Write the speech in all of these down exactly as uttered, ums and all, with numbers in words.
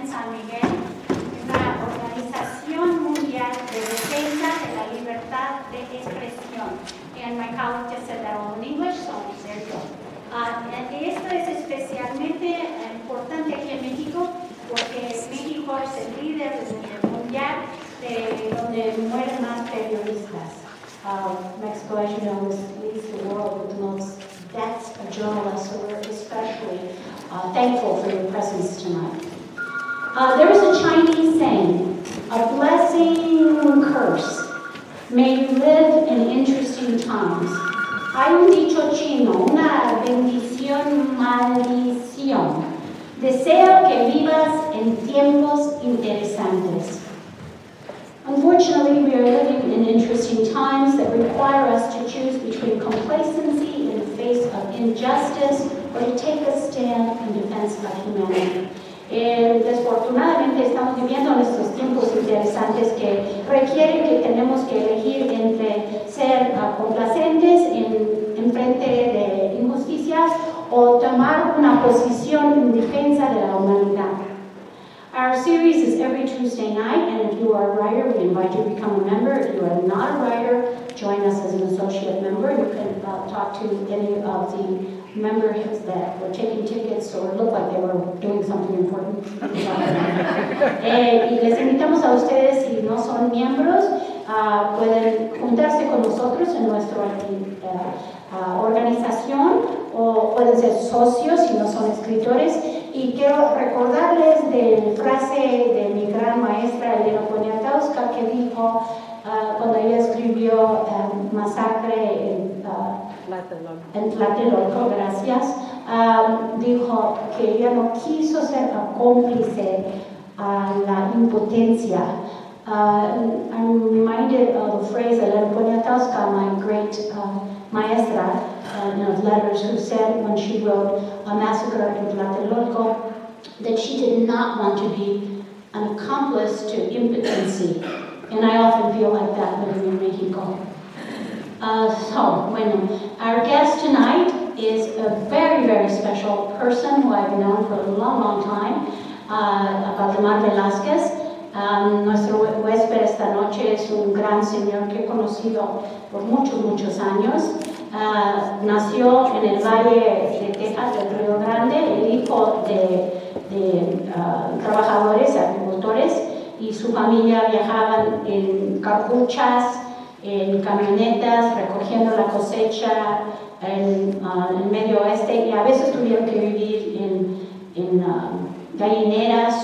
San Miguel, una organización mundial de defensa de la libertad de expresión. And my colleague just said that all in English, so there you go. Uh, esto es especialmente importante aquí en México porque México es el líder mundial de donde mueren más periodistas. Uh, Mexico, as you know, leads the world with the most deaths of journalists, so we're especially uh, thankful for your presence tonight. Uh, there is a Chinese saying, a blessing curse. May you live in interesting times. Hay un dicho chino, una bendición, maldición. Deseo que vivas en tiempos interesantes. Unfortunately, we are living in interesting times that require us to choose between complacency in the face of injustice or to take a stand in defense of humanity. Eh, desfortunadamente estamos viviendo en estos tiempos interesantes que requieren que tenemos que elegir entre ser uh, complacentes en, en frente de injusticias o tomar una posición en defensa de la humanidad. Our series is every Tuesday night, and if you are a writer, we invite you to become a member. If you are not a writer, join us as an associate member. You can uh, talk to any of the members that were taking tickets or looked like they were doing something important. eh, y les invitamos a ustedes, si no son miembros, uh, pueden juntarse con nosotros en nuestra uh, uh, organización o pueden ser socios si no son escritores. Y quiero recordarles de la frase de mi gran maestra Elena Poniatowska que dijo uh, cuando ella escribió um, Masacre en, uh, en Tlatelolco, gracias, um, dijo que ella no quiso ser cómplice a la impotencia. Uh, I'm reminded of the phrase that Elena Poniatowska, my great uh, maestra, Uh, of letters, who said when she wrote A Massacre in Tlatelolco that she did not want to be an accomplice to impotency. And I often feel like that living in Mexico. Uh, so, bueno, our guest tonight is a very, very special person who I've known for a long, long time, uh, Valdemar Velázquez. Um, nuestro huésped esta noche es un gran señor que he conocido por muchos, muchos años. Uh, nació en el Valle de Texas, del Río Grande, el hijo de, de uh, trabajadores, agricultores, y su familia viajaban en carruchas, en camionetas, recogiendo la cosecha en uh, el medio oeste, y a veces tuvieron que vivir en, en uh, gallineras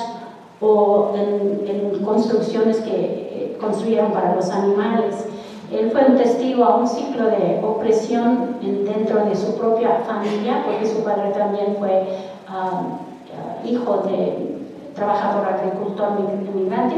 o en, en construcciones que eh, construyeron para los animales. Él fue un testigo a un ciclo de opresión en, dentro de su propia familia, porque su padre también fue uh, uh, hijo de trabajador agricultor inmigrante,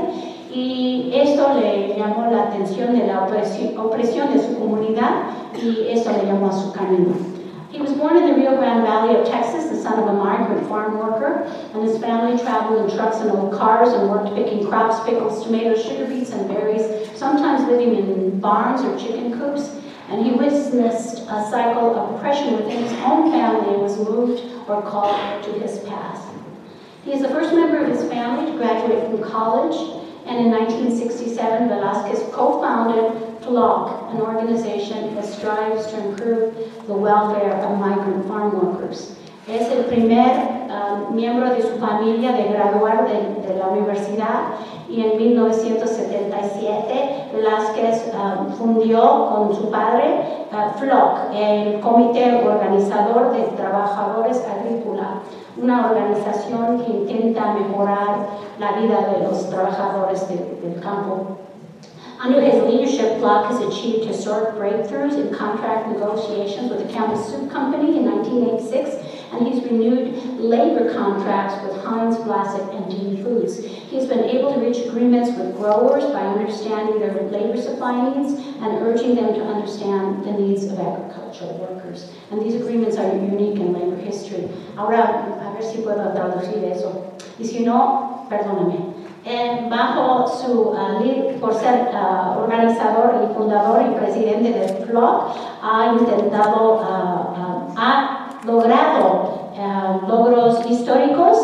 y esto le llamó la atención de la opresión, opresión de su comunidad, y eso le llamó a su camino. He was born in the Rio Grande Valley of Texas, the son of a migrant farm worker, and his family traveled in trucks and old cars and worked picking crops, pickles, tomatoes, sugar beets, and berries, sometimes living in barns or chicken coops. And he witnessed a cycle of oppression within his own family and was moved or called to his path. He is the first member of his family to graduate from college, and in nineteen sixty-seven, Velázquez co-founded F L O C, an organization that strives to improve the welfare of migrant farm workers. Es el primer uh, miembro de su familia de graduar de, de la universidad, y en mil novecientos setenta y siete Velázquez uh, fundió con su padre uh, F L O C, el Comité Organizador de Trabajadores Agrícolas, una organización que intenta mejorar la vida de los trabajadores de, del campo. Under his leadership, F L O C has achieved historic breakthroughs in contract negotiations with the Campbell Soup Company in nineteen eighty-six, and he's renewed labor contracts with Heinz, Vlasic, and Dean Foods. He's been able to reach agreements with growers by understanding their labor supply needs and urging them to understand the needs of agricultural workers. And these agreements are unique in labor history. Ahora, a ver si puedo traducir eso. Y si no, perdóname. Eh, bajo su, uh, por ser uh, organizador y fundador y presidente de F L O C, ha intentado, uh, uh, ha logrado uh, logros históricos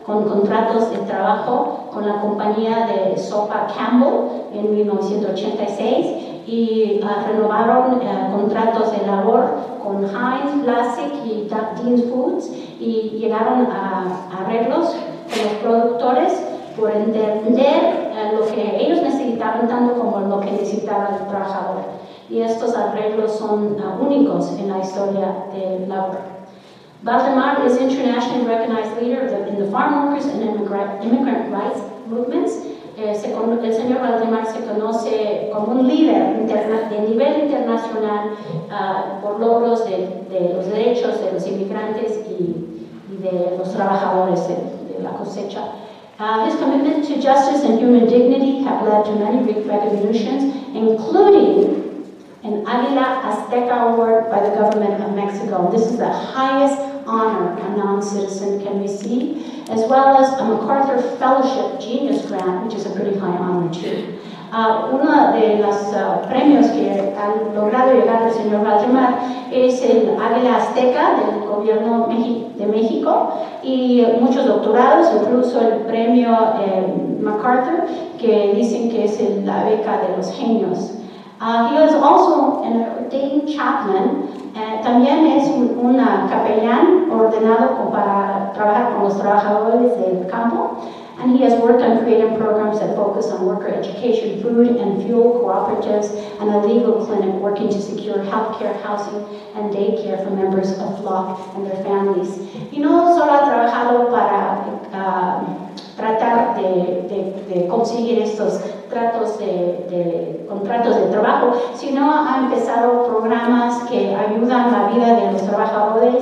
con contratos de trabajo con la compañía de sopa Campbell en mil novecientos ochenta y seis y uh, renovaron uh, contratos de labor con Heinz, Classic y Dean's Foods y llegaron a, a arreglos con los productores por entender uh, lo que ellos necesitaban tanto como lo que necesitaba el trabajador. Y estos arreglos son uh, únicos en la historia de labor. Valdemar is internationally recognized leader the, in the farm workers and immigrant, immigrant rights movements. Eh, se, el señor Valdemar se conoce como un líder interna, de nivel internacional uh, por logros de, de los derechos de los inmigrantes y, y de los trabajadores de, de la cosecha. Uh, his commitment to justice and human dignity have led to many recognitions, including an Águila Azteca Award by the government of Mexico. This is the highest honor a non-citizen can receive, as well as a MacArthur Fellowship Genius Grant, which is a pretty high honor too. Uh, uno de los uh, premios que han logrado llegar al señor Valdemar es el Águila Azteca del gobierno de México y muchos doctorados, incluso el premio eh, MacArthur, que dicen que es el, la beca de los genios. Uh, he was also an ordained chaplain, uh, también es un una capellán ordenado para trabajar con los trabajadores del campo, and he has worked on creating programs that focus on worker education, food and fuel cooperatives, and a legal clinic working to secure healthcare, housing, and daycare for members of Flock and their families. Y no solo ha trabajado para uh, tratar de, de, de conseguir estos tratos de, de contratos de trabajo, sino ha empezado programas que ayudan la vida de los trabajadores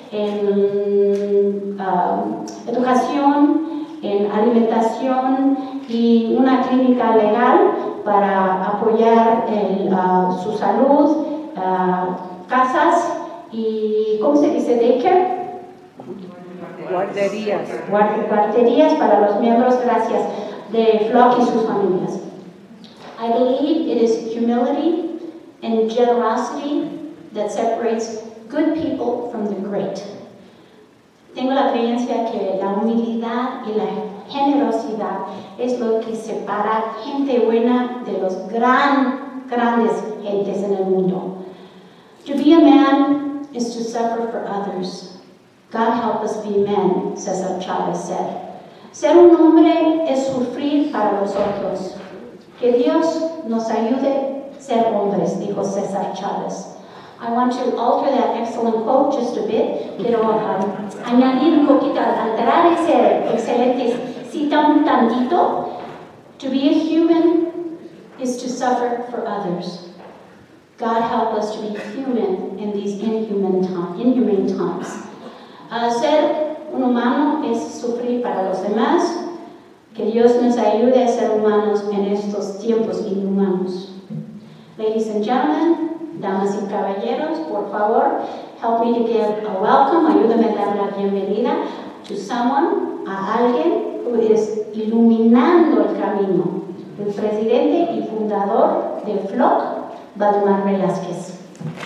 en uh, educación, en alimentación y una clínica legal para apoyar el, uh, su salud, uh, casas y, ¿cómo se dice? Daycare. Guarderías. Guarderías para los miembros, gracias, de Flock y sus familias. I believe it is humility and generosity that separates good people from the great. Tengo la creencia que la humildad y la generosidad es lo que separa gente buena de los gran, grandes gentes en el mundo. To be a man is to suffer for others. God help us be men, César Chávez said. Ser un hombre es sufrir para los otros. Que Dios nos ayude a ser hombres, dijo César Chávez. I want to alter that excellent quote just a bit. Quiero um, añadir un poquito, alterar ese excelente cita un tantito. To be a human is to suffer for others. God help us to be human in these inhuman, time, inhumane times. Uh, ser un humano es sufrir para los demás. Que Dios nos ayude a ser humanos en estos tiempos inhumanos. Ladies and gentlemen, damas y caballeros, por favor, help me to give a welcome, ayúdame a dar la bienvenida to someone, a alguien who is iluminando el camino, el presidente y fundador de Flock, Valdemar Velázquez.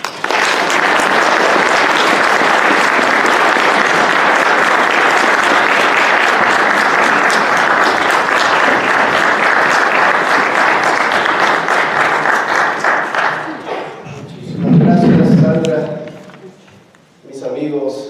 Mis amigos,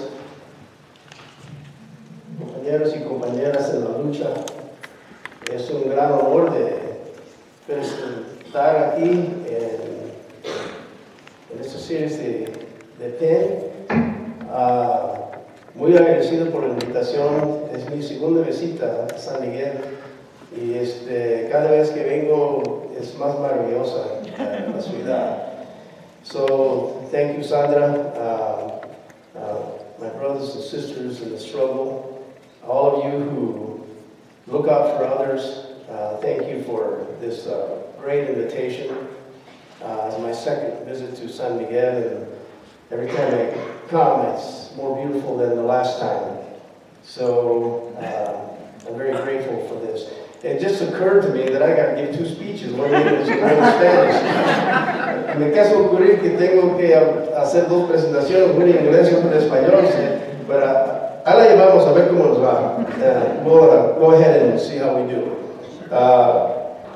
compañeros y compañeras en la lucha, es un gran honor de estar aquí en, en esta serie de, de P E N. Uh, muy agradecido por la invitación, es mi segunda visita a San Miguel y este, cada vez que vengo es más maravillosa uh, la ciudad. So, thank you, Sandra, uh, uh, my brothers and sisters in the struggle, all of you who look out for others, uh, thank you for this uh, great invitation. Uh, it's my second visit to San Miguel, and every time I come, it's more beautiful than the last time. So, uh, I'm very grateful for this. It just occurred to me that I got to give two speeches, one in English and one in Spanish. Me caso ocurrir que tengo que hacer dos presentaciones, una en inglés y otra en español, but uh, ahí la llevamos a ver cómo nos va. Uh, we'll uh, go ahead and see how we do. Uh,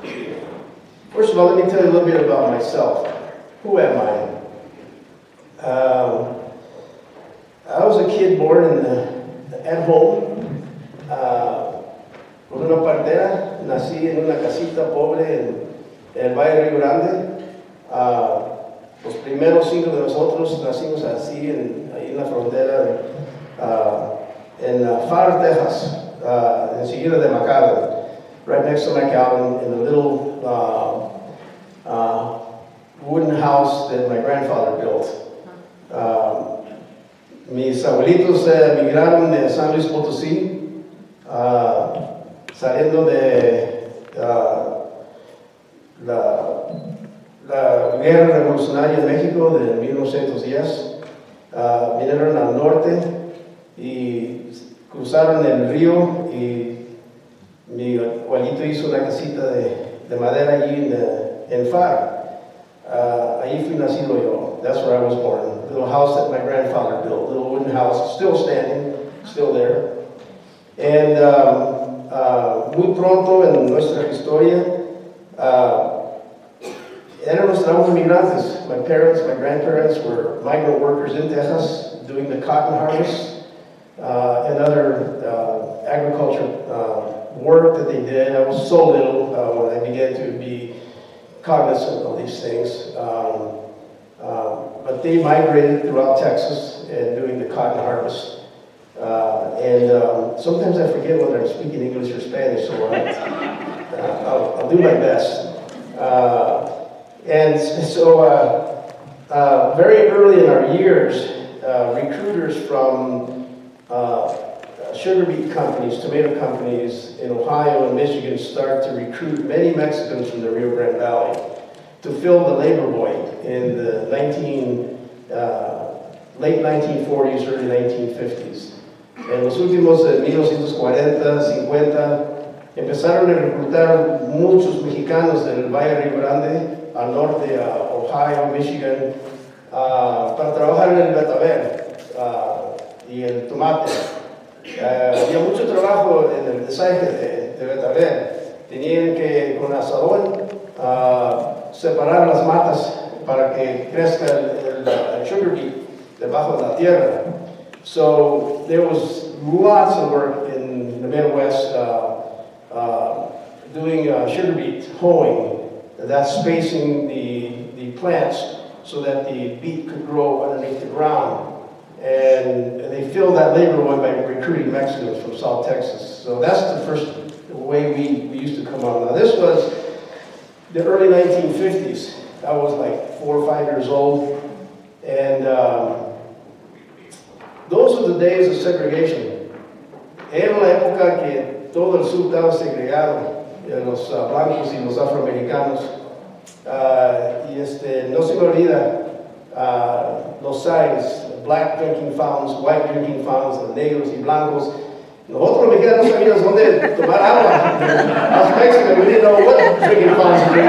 first of all, let me tell you a little bit about myself. Who am I? Um, I was a kid born in the, at home. Uh, con una partera, nací en una casita pobre en, en el Valle Río Grande. Uh, los primeros cinco de nosotros nacimos así, en, ahí en la frontera, uh, en uh, Far, Texas, uh, enseguida de McAllen, right next to McAllen, in a little uh, uh, wooden house that my grandfather built. Uh, mis abuelitos uh, migraron de San Luis Potosí, uh, saliendo de uh, la, la guerra revolucionaria en México de mil novecientos diez. Uh, vinieron al norte y cruzaron el río, y mi abuelito hizo una casita de, de madera allí en, en Far. Uh, ahí fui nacido yo. That's where I was born. A little house that my grandfather built, a little wooden house, still standing, still there. And um, Uh, muy pronto en nuestra historia, uh, éramos migrantes. My parents, my grandparents were migrant workers in Texas doing the cotton harvest uh, and other uh, agriculture uh, work that they did. I was so little uh, when I began to be cognizant of these things. Um, uh, but they migrated throughout Texas and doing the cotton harvest. Uh, and um, sometimes I forget whether I'm speaking English or Spanish, so I, uh, I'll, I'll do my best. Uh, and so uh, uh, very early in our years, uh, recruiters from uh, sugar beet companies, tomato companies in Ohio and Michigan start to recruit many Mexicans from the Rio Grande Valley to fill the labor void in the nineteen, uh, late nineteen forties, early nineteen fifties. En los últimos eh, mil novecientos cuarenta, cincuenta, empezaron a reclutar muchos mexicanos del Valle Río Grande, al norte, a Ohio, Michigan, uh, para trabajar en el betabel uh, y el tomate. Uh, había mucho trabajo en el desaje de, de betabel. Tenían que, con asadón, uh, separar las matas para que crezca el, el, el sugar beet debajo de la tierra. So there was lots of work in the Midwest uh, uh, doing uh, sugar beet hoeing, that's spacing the, the plants so that the beet could grow underneath the ground. And they filled that labor void by recruiting Mexicans from South Texas. So that's the first way we, we used to come out. Now this was the early nineteen fifties. I was like four or five years old. And um, those were the days of segregation. Era la época que todo el sur estaba segregado, los uh, blancos y los afroamericanos. Uh, y este, no se me olvida uh, los signs, black drinking fountains, white drinking fountains, los negros y blancos. Nosotros los mexicanos no sabíamos dónde tomar agua. As Mexicans, we didn't know what drinking fountains to drink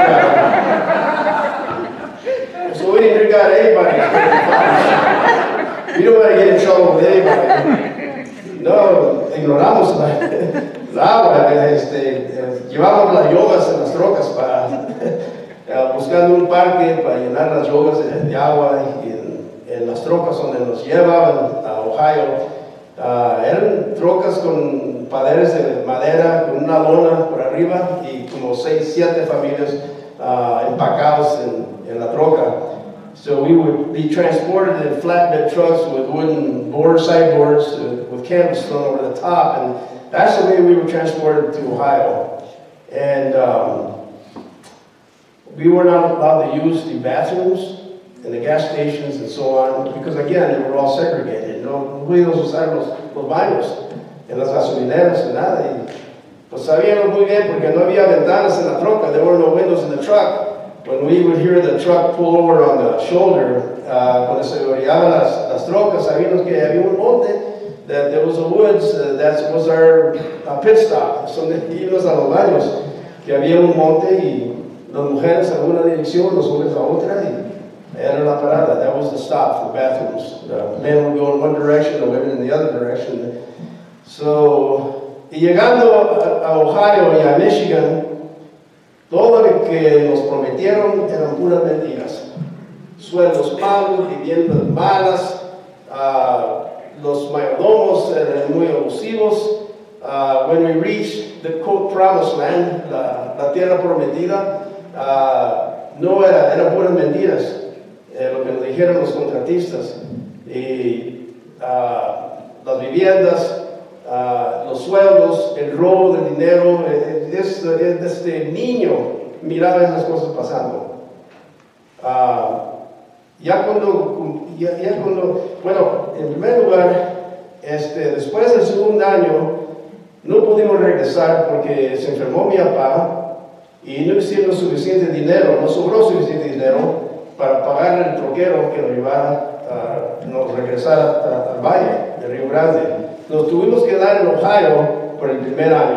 out of. So we didn't drink out of anybody's drinking fountains. We don't want to get in trouble with anybody. No, ignoramos la, la agua. Este, llevamos las yogas en las trocas para uh, buscando un parque para llenar las yogas de, de agua, y en, en las trocas donde nos llevaban a Ohio. Uh, eran trocas con paredes de madera, con una lona por arriba y como seis, siete familias uh, empacados en, en la troca. So we would be transported in flatbed trucks with wooden board sideboards uh, with canvas thrown over the top, and that's the way we were transported to Ohio. And um, we were not allowed to use the bathrooms and the gas stations and so on, because again, they were all segregated. No pudimos usar los, los baños en las gasolineras y nada. Y pues sabíamos muy bien porque no había ventanas en la troca. There were no windows in the truck. When we would hear the truck pull over on the shoulder, uh, cuando se orillaban las, las trocas, sabíamos que había un monte, that there was a woods, uh, that was our uh, pit stop. Son íbamos a los baños, que había un monte y las mujeres a una dirección, los hombres a otra, y era la parada. That was the stop for bathrooms. The men would go in one direction, the women in the other direction. So, y llegando a, a Ohio y a Michigan, todo lo que nos prometieron eran puras mentiras. Sueldos malos, viviendas malas, uh, los mayordomos eran muy abusivos. Uh, when we reached the quote promised land, la, la tierra prometida, uh, no era, eran puras mentiras, eh, lo que nos dijeron los contratistas. Y uh, las viviendas, uh, los sueldos, el robo del dinero, desde, desde niño miraba esas cosas pasando. Uh, ya, cuando, ya, ya cuando, bueno, en primer lugar, este, después del segundo año, no pudimos regresar porque se enfermó mi papá y no hicimos suficiente dinero, no sobró suficiente dinero para pagar el troquero que nos llevara, uh, nos regresara al valle de Río Grande. Nos tuvimos que quedar en Ohio por el primer año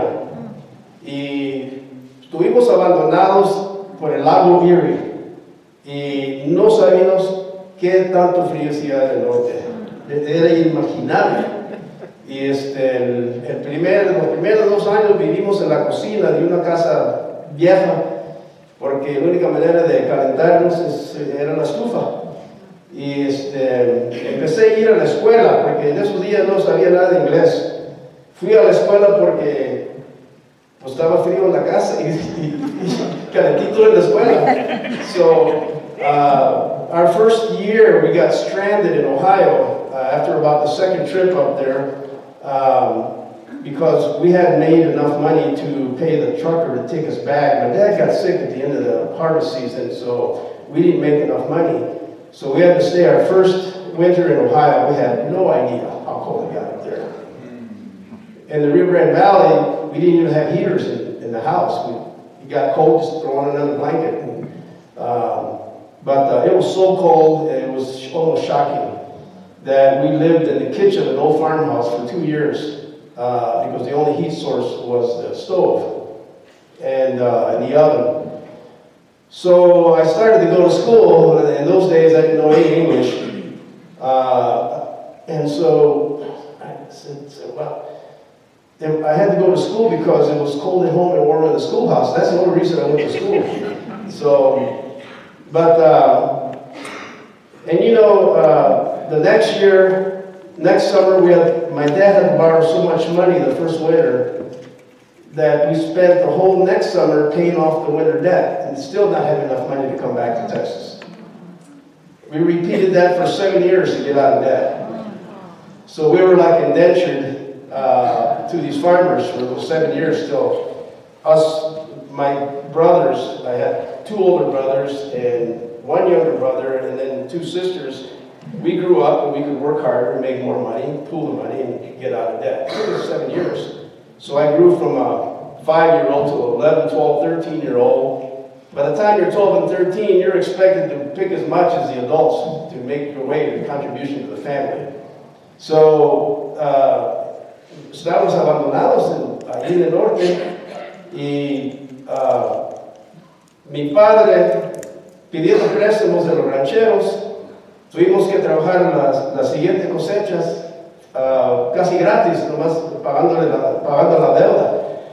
y estuvimos abandonados por el lago Erie y no sabíamos qué tanto frío hacía en el norte. Era inimaginable. Y este, el, el primer, los primeros dos años vivimos en la cocina de una casa vieja, porque la única manera de calentarnos es, era la estufa. Y este, empecé a ir a la escuela, porque en esos días no sabía nada de inglés. Fui a la escuela porque pues, estaba frío en la casa y, y, y calentito en la escuela. So, uh, our first year we got stranded in Ohio uh, after about the second trip up there. Um, because we hadn't made enough money to pay the trucker to take us back. My dad got sick at the end of the harvest season, so we didn't make enough money. So we had to stay our first winter in Ohio. We had no idea how cold it got up there. In the Rio Grande Valley, we didn't even have heaters in, in the house. We, it got cold, just throw on another blanket. And, um, but uh, it was so cold, it was almost shocking that we lived in the kitchen of an old farmhouse for two years uh, because the only heat source was the stove and, uh, and the oven. So I started to go to school. In those days, I didn't know any English. Uh, and so I said, said, well, I had to go to school because it was cold at home and warm in the schoolhouse. That's the only reason I went to school. So, but, uh, and you know, uh, the next year, next summer, we had, my dad had borrowed so much money the first winter that we spent the whole next summer paying off the winter debt and still not having enough money to come back to Texas. We repeated that for seven years to get out of debt. So we were like indentured uh, to these farmers for those seven years still. Us, my brothers, I had two older brothers and one younger brother and then two sisters. We grew up and we could work harder and make more money, pool the money, and get out of debt. It was seven years. So I grew from a five-year-old to eleven, twelve, thirteen-year-old. By the time you're twelve and thirteen, you're expected to pick as much as the adults to make your way to contribution to the family. So, uh, estábamos abandonados en, allí en el norte y uh, mi padre pidiendo préstamos de los rancheros. Tuvimos que trabajar las, las siguientes cosechas uh, casi gratis, nomás pagándole la, pagando la deuda.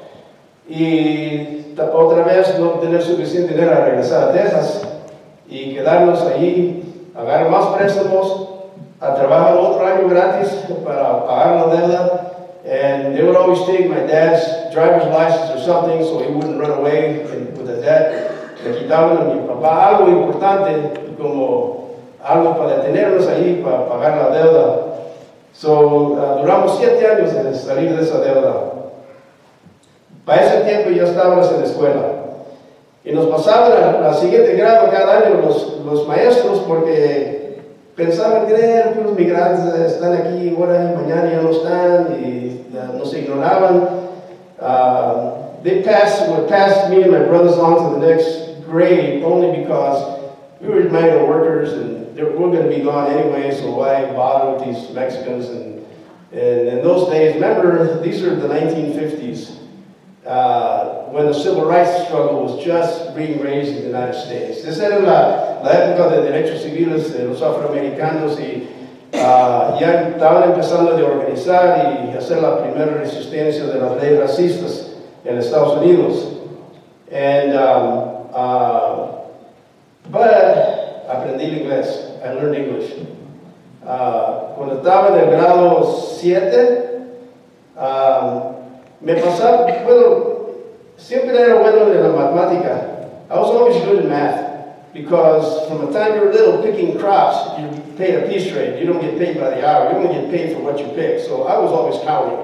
Y otra vez no tener suficiente dinero a regresar a Texas y quedarnos allí, agarrar más préstamos, a trabajar otro año gratis para pagar la deuda. And they would always take my dad's driver's license or something so he wouldn't run away with the debt. Le quitaban a mi papá algo importante como algo para detenernos ahí, para pagar la deuda. So, uh, duramos siete años en salir de esa deuda. Para ese tiempo ya estábamos en la escuela. Y nos pasaban al siguiente grado cada año los, los maestros porque pensaban que eran los migrantes, están aquí ahora y mañana ya no están y uh, nos ignoraban. Uh, they passed, would pass me and my brothers on to the next grade only because we were migrant workers and we're going to be gone anyway, so why bother with these Mexicans? And, and in those days, remember, these are the nineteen fifties, uh, when the civil rights struggle was just being raised in the United States. Esa era la, la época de derechos civiles de los afroamericanos y uh, uh, ya estaban empezando a organizar y hacer la primera resistencia de las leyes racistas en Estados Unidos. And, um, uh, but aprendí el inglés. I learned English. Uh, cuando estaba en el grado siete, um, me pasaba, bueno, siempre era bueno en la matemática. I was always good in math because from the time you were little picking crops, you paid a piece rate. You don't get paid by the hour. You only get paid for what you pick. So I was always counting.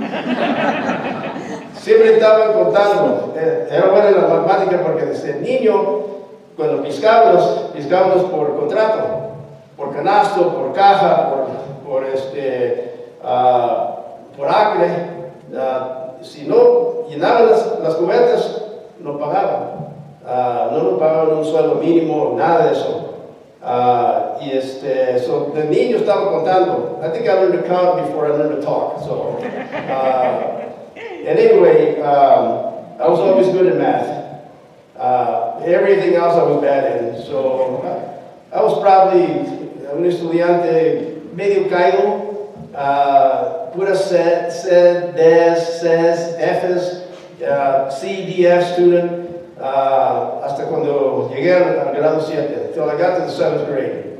Siempre estaba contando. Era bueno en la matemática porque desde niño, cuando piscábamos, piscábamos por contrato, por canasto, por caja, por, por, este, uh, por acre. Uh, si no llenaban las, las cubetas, no pagaban. Uh, no nos pagaban un sueldo mínimo, nada de eso. Uh, y este, so, de niño estaba contando. I think I learned to count before I learned to talk. So, uh, and anyway, um, I was always good at math. Uh, everything else I was bad in. So, I, I was probably un estudiante medio caído. Uh, pura C, C, Ds, Cs, Fs, uh, C, D, F student. Uh, hasta cuando llegué al, al grado siete, till I got to the seventh grade.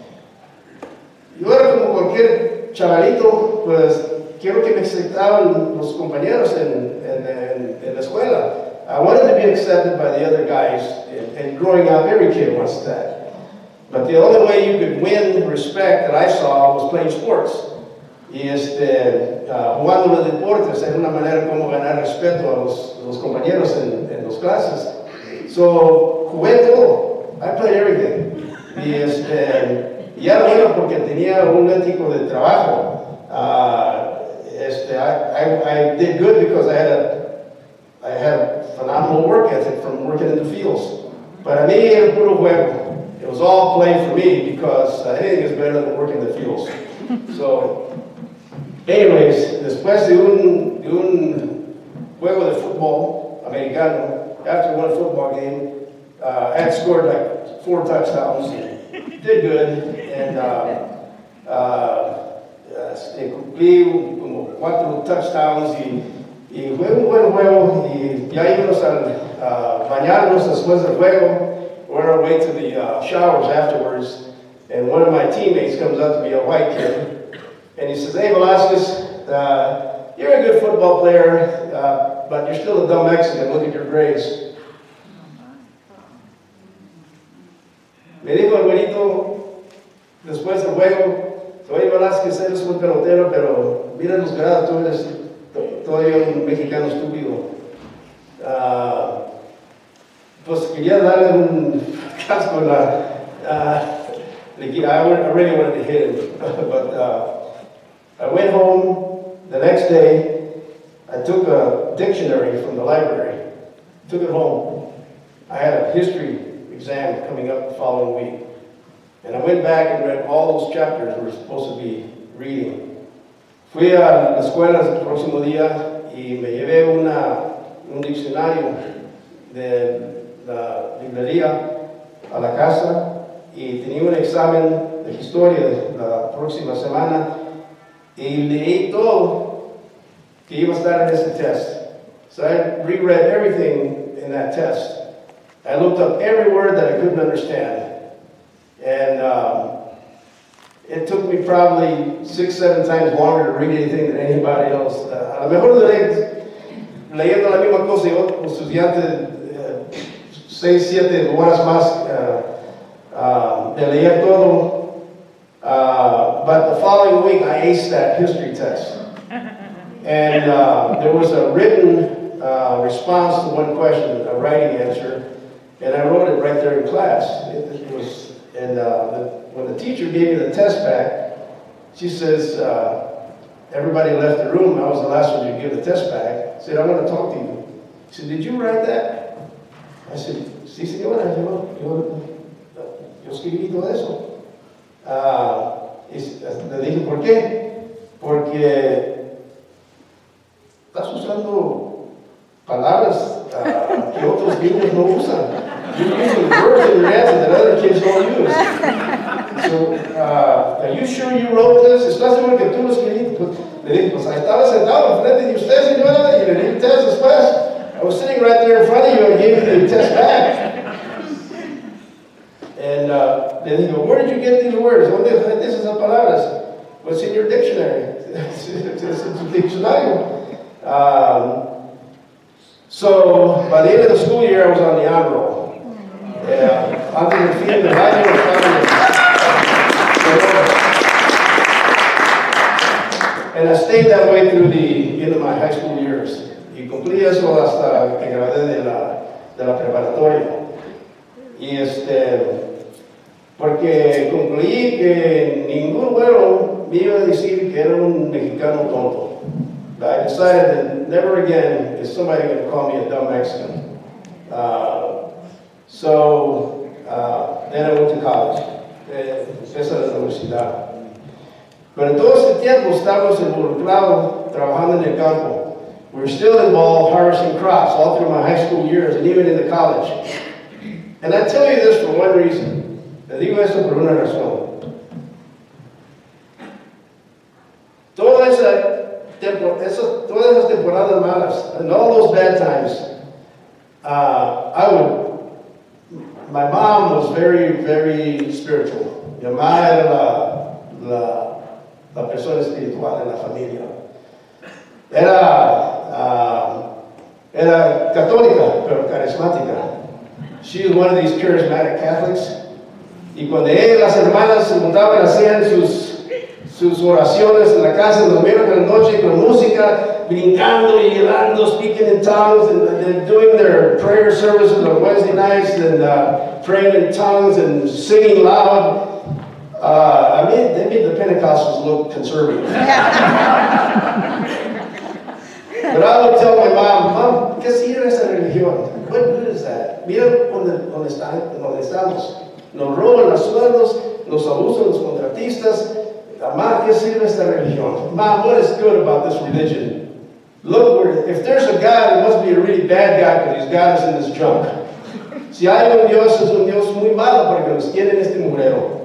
Yo era como cualquier chavalito, pues quiero que me aceptaban los compañeros en, en, en, en la escuela. I wanted to be accepted by the other guys, and, and growing up, every kid wants that. But the only way you could win respect that I saw was playing sports. Y este, uh, jugando los deportes era una manera como ganar respeto a los, los compañeros en, en las clases. So, jugué todo. I played everything. Y este, ya era bueno porque tenía un ético de trabajo. Uh, este, I, I, I did good because I had a, I had a phenomenal work ethic from working in the fields. Para mí era puro juego. It was all play for me because uh, anything is better than working in the fields. So, anyways, después de un, de un juego de fútbol americano, after one football game, uh, I had scored like four touchdowns, did good, and uh, uh, este, cumplí como cuatro touchdowns y, y fue un buen juego y ya íbamos a uh, bañarnos después del juego. We're on our way to the uh, showers afterwards, and one of my teammates comes up to me, a white kid, and he says, "Hey, Velasquez, uh, you're a good football player, uh, but you're still a dumb Mexican. Look at your grades." Me dijo el güerito, después del juego, "Oye, Velasquez, eres un pelotero, pero mira los grados, tú eres todavía un mexicano estúpido." Uh, pues quería darle un casco en la... Uh, I really wanted to hit him, but uh, I went home the next day. I took a dictionary from the library, took it home. I had a history exam coming up the following week. And I went back and read all those chapters we were supposed to be reading. Fui a la escuela el próximo día y me llevé una, un diccionario de la librería a la casa y tenía un examen de historia de la próxima semana y leí todo que iba a estar en ese test. So I reread everything in that test. I looked up every word that I couldn't understand. And um, it took me probably six, seven times longer to read anything than anybody else. Uh, a lo mejor le, leyendo la misma cosa y otro estudiante uh, seis, siete horas más uh, uh, de leer todo. Uh, but the following week I aced that history test. And uh, there was a written uh, response to one question, a writing answer. And I wrote it right there in class. It, it was, and uh, the, when the teacher gave me the test back, she says, uh, everybody left the room. I was the last one to give the test back. I said, "I want to talk to you." She said, "Did you write that?" I said, "Sí, señora, yo, yo, yo escribí todo eso." Uh, y le dije, "¿Por qué?" Porque estás usando palabras uh, que otros niños no usan. You're using words in your answer that other kids don't use. So so, uh, are you sure you wrote this? ¿Estás seguro que tú lo escribiste? Pues, le dije, pues ahí estaba sentado enfrente de usted, señora, y le di el test después. I was sitting right there in front of you and gave you the test back. And uh, le digo, where did you get these words? ¿Dónde aprendiste esas palabras? Pues in your dictionary. It's in tu diccionario. Um, so, by the end of the school year, I was on the honor roll. Yeah, antes del fin del año estaba. And I stayed that way through the end of my high school years. Y cumplí eso hasta que gradué de la, de la preparatoria. Y este, porque concluí que ningún güero me iba a decir que era un mexicano tonto. I decided that never again is somebody going to call me a dumb Mexican. Uh, so uh, then I went to college. Empecé la universidad. Pero en todo este tiempo estábamos involucrados trabajando en el campo. We were still involved harvesting crops all through my high school years and even in the college. And I tell you this for one reason. Te digo esto por una razón. Toda esa tempo, esas, todas esas temporadas malas and all those bad times, uh, I would, my mom was very, very spiritual. Mi mamá era la, la, la persona espiritual en la familia. Era Uh, era católica, pero carismática. She was one of these charismatic Catholics. Y cuando ella y las hermanas se juntaban, hacían sus, sus oraciones en la casa los viernes de la noche con música, brincando y llorando, speaking in tongues, and, and doing their prayer services on Wednesday nights, and uh, praying in tongues and singing loud. Uh, I mean, they made the Pentecostals look conservative. But I would tell my mom, Mom, ¿qué sirve esa religión? What good is that? Mira donde, donde, está, donde estamos. Nos roban los sueldos, nos abusan los contratistas. Mom, ¿qué sirve esta religión? Mom, what is good about this religion? Look, where, if there's a God, it must be a really bad God because he's got us in this junk. Si hay un Dios, es un Dios muy malo porque nos tiene en este mugrero.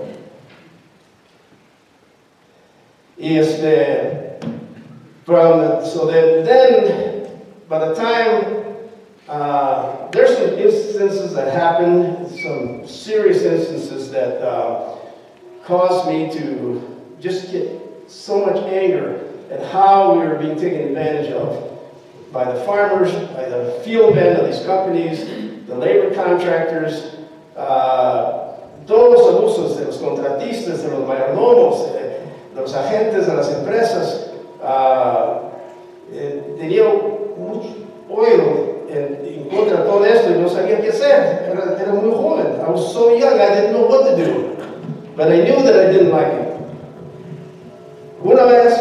Y este... From, so that then, by the time, uh, there's some instances that happened, some serious instances that uh, caused me to just get so much anger at how we were being taken advantage of by the farmers, by the field men of these companies, the labor contractors, uh, todos los abusos de los contratistas, de los mayordomos, de los agentes de las empresas. Uh, eh, tenía mucho oído en, en contra de todo esto y no sabía qué hacer. Era, era muy joven. I was so young, I didn't know what to do. But I knew that I didn't like it. Una vez,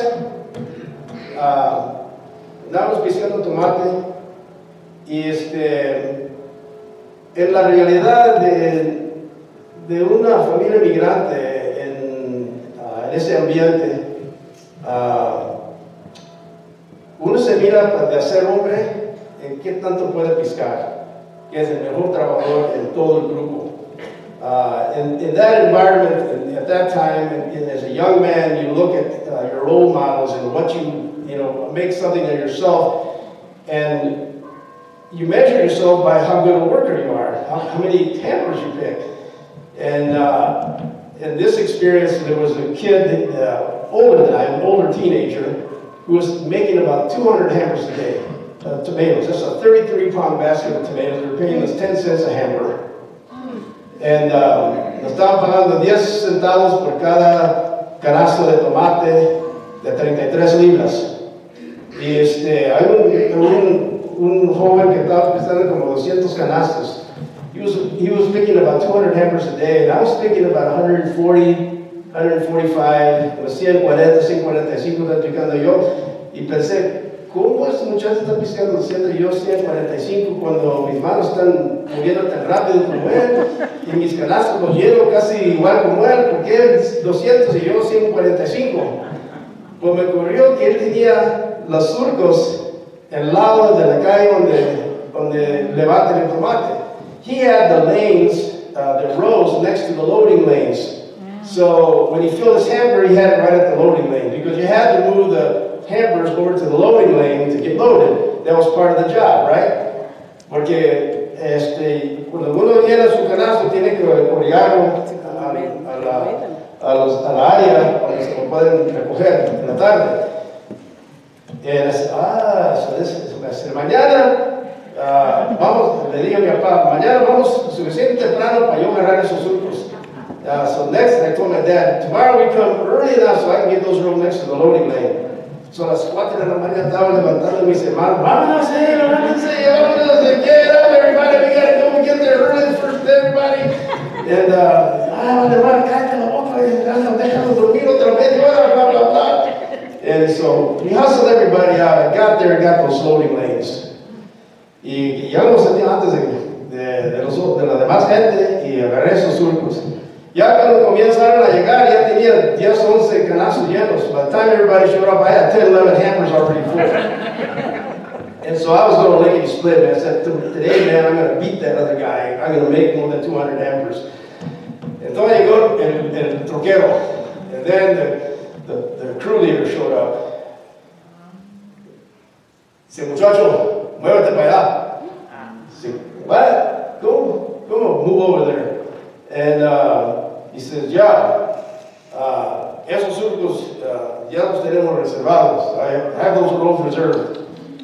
uh, andábamos pisando tomate y este, en la realidad de, de una familia migrante en, uh, en ese ambiente, uh, uno se mira de ser hombre en qué tanto puede piscar, que es el mejor trabajador en todo el grupo. Uh, in, in that environment, and at that time, and, and as a young man, you look at uh, your role models and what you, you know, make something of yourself, and you measure yourself by how good a worker you are, how, how many hammers you pick. And uh, in this experience, there was a kid that, uh, older than I, an older teenager, who was making about two hundred hammers a day, uh, tomatoes. That's a thirty-three pound basket of tomatoes. They were paying us ten cents a hammer. And um, nos estaban pagando diez centavos por cada canasto de tomate de treinta y tres libras. Y este, hay un, un, un joven que estaba pesando como doscientos canastos. He was, he was picking about two hundred hammers a day, and I was picking about one hundred forty, one forty-five, ciento cuarenta, ciento cuarenta y cinco estaba picando yo. Y pensé, ¿cómo este muchacho está piscando haciendo yo ciento cuarenta y cinco cuando mis manos están moviendo tan rápido como él y mis canastos los lleno casi igual como él? Porque él es doscientos y yo ciento cuarenta y cinco. Pues me ocurrió que él tenía los surcos al lado de la calle donde, donde levantan el tomate. He had the lanes, uh, the rows next to the loading lanes. So when he filled his hamper, he had it right at the loading lane because you had to move the hampers over to the loading lane to get loaded. That was part of the job, right? Porque este, cuando uno llena su canasto, tiene que obligarlo a, a, la, a, los, a la área donde se lo pueden recoger en la tarde. Y él dice, ah, eso es, eso es. Mañana, uh, vamos, le dije a mi papá, mañana vamos suficiente temprano para yo agarrar esos surcos. Uh, so next, I told my dad, tomorrow we come early enough so I can get those real next to the loading lane. So a las cuatro de la mañana estaba levantando mis hermanos, vámonos, eh, vámonos, eh, vámonos, eh, get up, everybody, we gotta go and get there early first, everybody. And, uh, ah, hermano, cállate la boca, déjanos dormir otra media hora, blah, blah, blah. And so we hustled everybody out. I got there and got those loading lanes. Y, y ya lo sentí antes de, de, de, los, de la demás gente y agarré esos surcos. Ya cuando comenzaron a llegar, ya tenía diez, once canastos llenos. By the time everybody showed up, I had ten, eleven hampers already full. And so I was going to lickety split. And I said, today, man, I'm going to beat that other guy. I'm going to make more than two hundred hampers. Entonces llegó el, el troquero. And then the, the, the crew leader showed up. Dice, muchacho, muévete para allá. Dice, what? Go, go, move over there. And uh, he says, yeah, uh, esos surcos uh, ya los tenemos reservados. I have those rows reserved.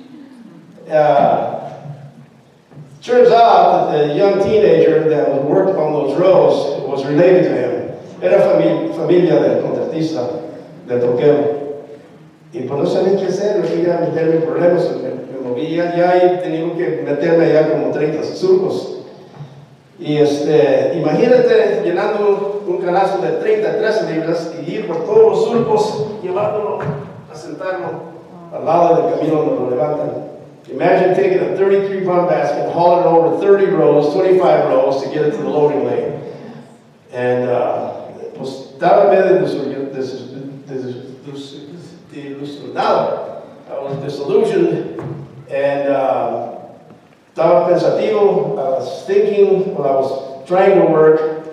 Uh, turns out that the young teenager that was working on those rows was related to him. Era familia, familia del contratista, del troquero. Y pues no sabía qué hacer, no quería meterme en problemas, me, me movía ya y tenía que meterme ya como treinta surcos. Y este, imagínate llenando un canasto de treinta y tres libras y ir por todos los surcos, llevándolo a sentarlo al lado del camino donde lo levantan. Imagine taking a thirty-three pound basket, hauling it over thirty rows, twenty-five rows to get it to the loading lane. And uh, pues estaba medio desilusionado. I was disillusioned and uh, estaba pensativo. I was thinking while I was trying to work.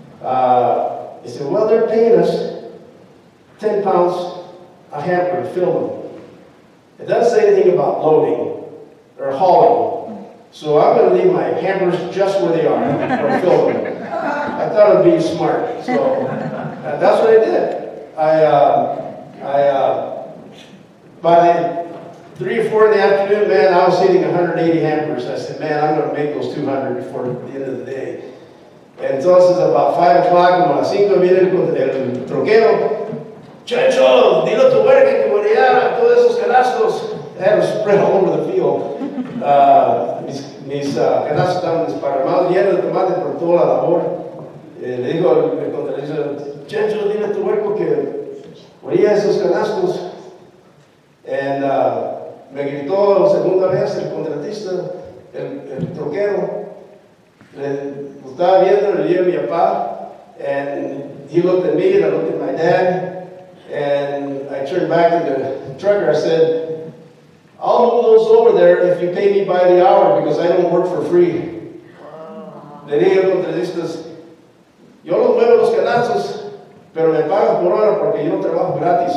Uh, he said, well, they're paying us ten pounds a hamper to fill them. It doesn't say anything about loading or hauling. So I'm going to leave my hampers just where they are or fill them. I thought it would be smart. So uh, that's what I did. I, uh, I, uh, by the three or four in the afternoon, man, I was hitting one hundred eighty hampers. I said, man, I'm going to make those two hundred before the end of the day. Entonces, about five o'clock, como a las cinco, viene el, el troquero. Chancho, dile a tu huerca que volteara todos esos canastos. I had them spread all over the field. Uh, mis mis uh, canastos estaban desparramados, llenos de tomate por toda la labor. Eh, le digo al contratista, Chancho, dile a tu huerco que voltea esos canastos. And, uh, me gritó segunda vez el contratista, el, el troquero. Le, lo estaba viendo, le dije a mi papá, and he looked at me and I looked at my dad, and I turned back to the trucker. I said, I'll move those over there if you pay me by the hour because I don't work for free. Wow. Le dije al contratista, yo los muevo los canastos, pero me pagan por hora porque yo no trabajo gratis.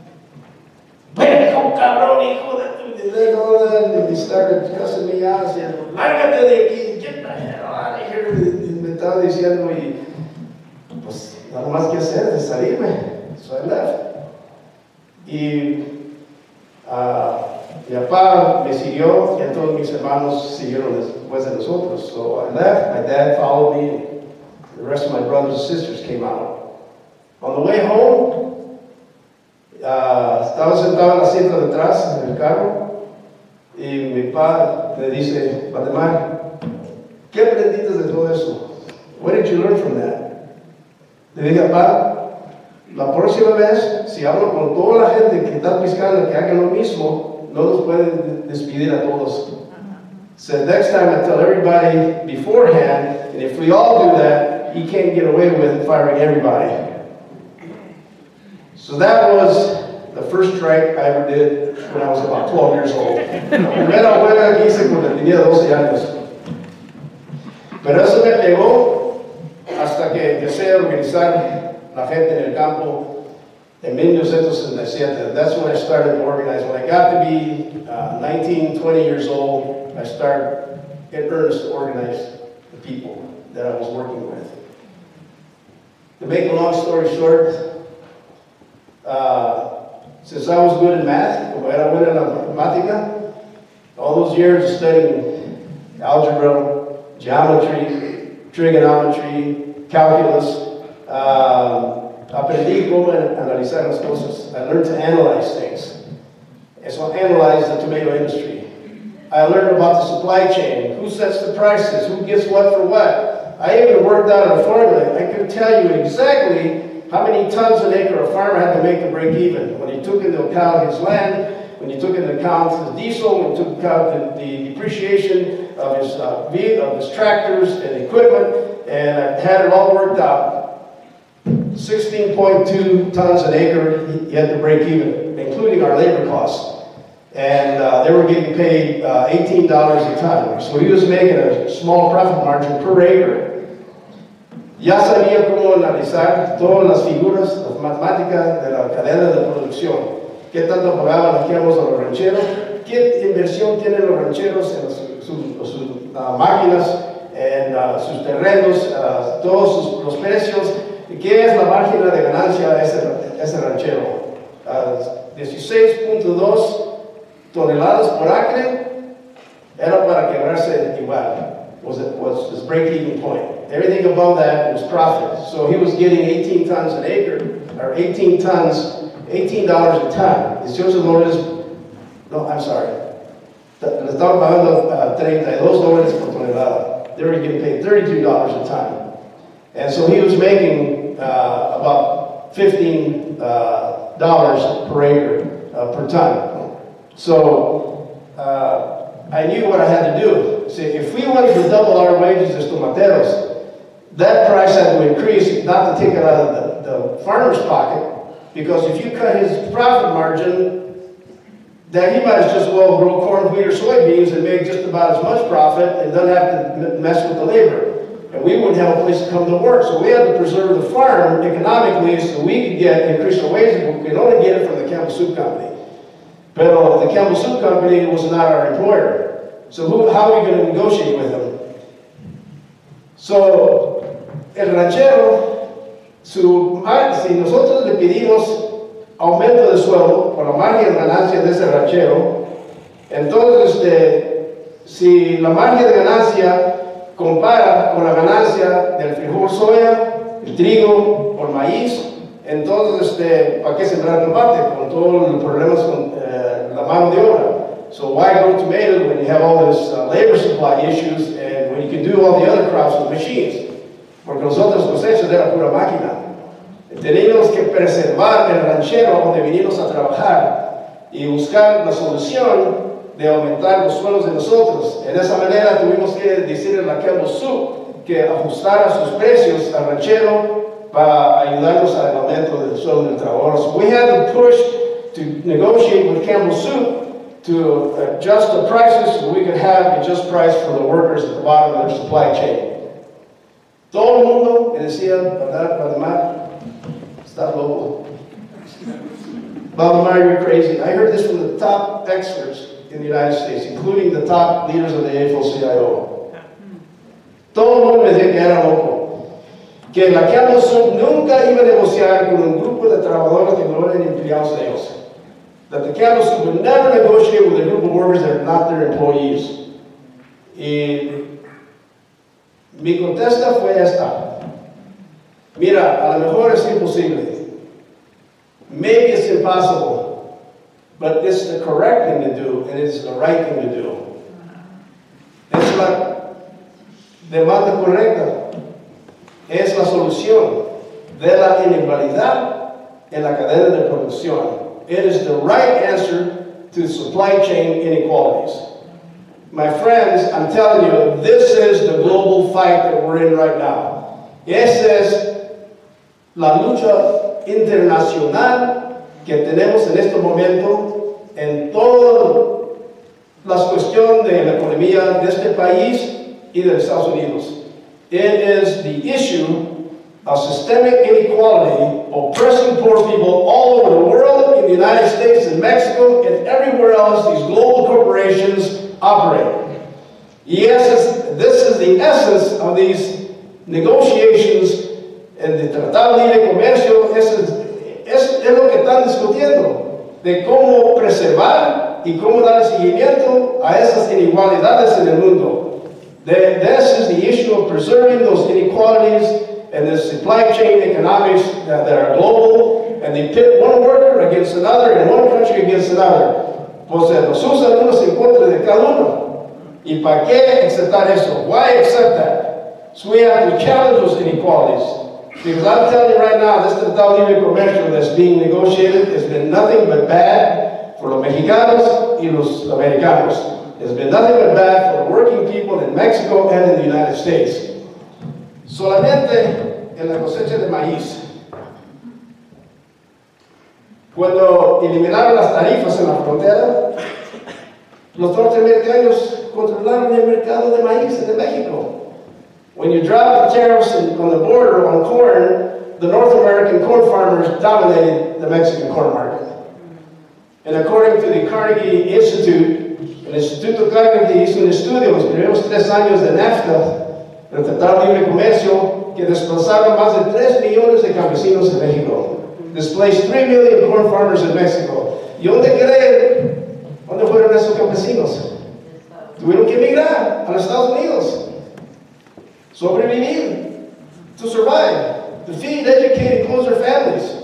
¡Ven, cabrón, hijo de tu! And he started cussing me out, saying, lárgate de aquí, get the hell out of here. Me estaba diciendo, y pues nada más que hacer de salirme. So I left. Y uh, mi papá me siguió, y todos mis hermanos siguieron después de nosotros. So I left, my dad followed me, and the rest of my brothers and sisters came out. On the way home, uh, estaba sentado en la asiento de atrás en el carro. Y mi papá me dice, Valdemar, ¿qué aprendiste de todo eso? What did you learn from that? Le dije, papá, la próxima vez, si hablo con toda la gente que está piscando que hagan lo mismo, no nos pueden despedir a todos. So next time I tell everybody beforehand, and if we all do that, you can't get away with firing everybody. So that was the first strike I ever did when I was about twelve years old. La primera huelga que hice cuando tenía doce años. Pero eso me pegó hasta que empecé a organizar la gente en el campo en mil novecientos sesenta y siete. That's when I started to organize. When I got to be uh, nineteen, twenty years old, I started in earnest to organize the people that I was working with. To make a long story short, uh, since I was good in math, como era buena en la matemática, all those years studying algebra, geometry, trigonometry, calculus, uh, aprendí cómo analizar las cosas. I learned to analyze things. And so I analyzed the tomato industry. I learned about the supply chain, who sets the prices, who gets what for what. I even worked out a formula. I could tell you exactly how many tons an acre a farmer had to make to break even. When he took into account his land, when he took into account the diesel, when he took into account the, the depreciation of his, uh, of his tractors and equipment, and I had it all worked out. sixteen point two tons an acre he had to break even, including our labor costs. And uh, they were getting paid uh, eighteen dollars a ton. So he was making a small profit margin per acre. Ya sabía cómo analizar todas las figuras, las matemáticas de la cadena de producción. Qué tanto pagaban aquí a los rancheros, qué inversión tienen los rancheros en sus, sus, sus uh, máquinas, en uh, sus terrenos, uh, todos sus, los precios. ¿Qué es la margen de ganancia de ese, ese ranchero? Uh, dieciséis punto dos toneladas por acre era para quebrarse igual. Was it was his break-even point. Everything above that was profit. So he was getting eighteen tons an acre, or eighteen tons, eighteen dollars a ton. dieciocho dólares, no, I'm sorry. Le estaba pagando uh, treinta y dos dólares por tonelada. They were getting paid thirty-two dollars a ton. And so he was making uh, about fifteen dollars uh, per acre, uh, per ton. So uh, I knew what I had to do. See, if we wanted to double our wages as tomateros, that price had to increase, not to take it out of the, the farmer's pocket, because if you cut his profit margin, then he might as just well grow corn, wheat, or soybeans and make just about as much profit and doesn't have to mess with the labor. And we wouldn't have a place to come to work. So we had to preserve the farm economically so we could get increase our wages, but we could only get it from the Campbell Soup Company. But the Campbell Soup Company was not our employer. So who, how are we going to negotiate with them? So, el ranchero, su, si nosotros le pedimos aumento de sueldo por la margen de ganancia de ese ranchero, entonces este, si la margen de ganancia compara con la ganancia del frijol soya, el trigo o el maíz, entonces este, ¿para qué sembrar tomate? Con todos los problemas con eh, la mano de obra. So why grow tomatoes when you have all this uh, labor supply issues and when you can do all the other crops with machines? Porque nosotros cosechas era pura máquina. Teníamos que preservar el ranchero donde vinimos a trabajar y buscar la solución de aumentar los sueldos de nosotros. En esa manera tuvimos que decirle a la Campbell Soup que ajustara sus precios al ranchero para ayudarnos al aumento del sueldo del trabajador. So we had to push to negotiate with Campbell Soup to adjust the prices so we could have a just price for the workers at the bottom of their supply chain. Todo el mundo me decía, ¿verdad, Valdemar? Está loco. Valdemar, you're crazy. I heard this from the top experts in the United States, including the top leaders of the A F L C I O. Todo el mundo me decía que era loco. Que la Campbell Soup nunca iba a negociar con un grupo de trabajadores que no eran empleados de ellos. That the Campbell Soup would never negotiate with a group of workers that are not their employees. Y mi contesta fue esta. Mira, a lo mejor es imposible. Maybe it's impossible. But it's the correct thing to do, and it's the right thing to do. Es la demanda correcta. Es la solución de la inigualdad en la cadena de producción. It is the right answer to supply chain inequalities. My friends, I'm telling you, this is the global fight that we're in right now. Esa es la lucha internacional que tenemos en este momento en todas las cuestiones de la economía de este país y de Estados Unidos. It is the issue of systemic inequality, oppressing poor people all over the world, in the United States, in Mexico, and everywhere else these global corporations operate. Yes, this is the essence of these negotiations en el Tratado de Libre Comercio. Es, es, es lo que están discutiendo, de cómo preservar y cómo dar seguimiento a esas inigualdades en el mundo. The, this is the issue of preserving those inequalities and the supply chain economics that, that are global, and they pit one worker against another and one country against another. Pues los usan unos en contra de cada uno. ¿Y para qué aceptar eso? Why accept that? So we have to challenge those inequalities. Because I'm telling you right now, this Tratado Libre Comercio that's being negotiated has been nothing but bad for los mexicanos y los americanos. It's been nothing but bad for the working people in Mexico and in the United States. Solamente en la cosecha de maíz. Cuando eliminaron las tarifas en la frontera, los norteamericanos controlaron el mercado de maíz en México. When you drop the tariffs on the border on corn, the North American corn farmers dominated the Mexican corn market. And according to the Carnegie Institute, el Instituto Carnegie hizo un estudio los primeros tres años de NAFTA, el Tratado de Libre Comercio, que desplazaron más de tres millones de campesinos en México. Displaced three million corn farmers in Mexico. ¿Y dónde creen? ¿Dónde fueron esos campesinos? Tuvieron que emigrar a los Estados Unidos. Sobrevivir, to survive, to feed, educate, and clothe their families.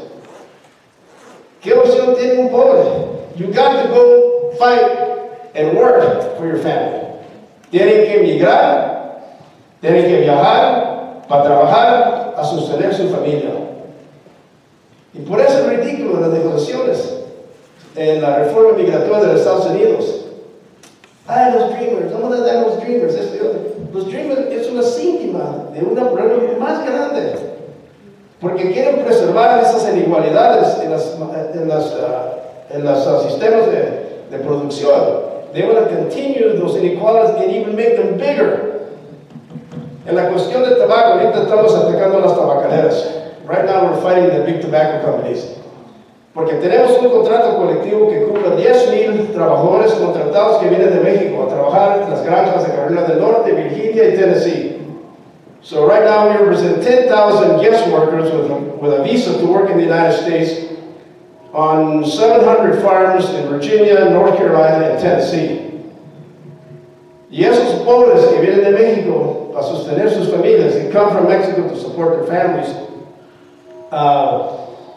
¿Qué opción tiene un pobre? You got to go fight and work for your family. Tienen que emigrar, tienen que viajar para trabajar a sostener su familia. Y por eso es ridículo las negociaciones en la reforma migratoria de los Estados Unidos. Ah, los Dreamers, vamos a dar los Dreamers. Este, los Dreamers es una síntoma de un problema más grande, porque quieren preservar esas inigualdades en los en las, uh, en las, uh, sistemas de, de producción. They want to continue those inequalities and even make them bigger. En la cuestión del tabaco, ahorita estamos atacando a las tabacaleras. Right now we're fighting the big tobacco companies. Porque tenemos un contrato colectivo que cubre diez mil trabajadores contratados que vienen de México a trabajar en las granjas de Carolina del Norte, Virginia y Tennessee. So right now we represent ten thousand guest workers with a, with a visa to work in the United States on seven hundred farms in Virginia, North Carolina and Tennessee. Y esos pobres que vienen de México a sostener sus familias, they come from Mexico to support their families, uh,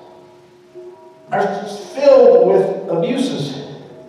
are filled with abuses.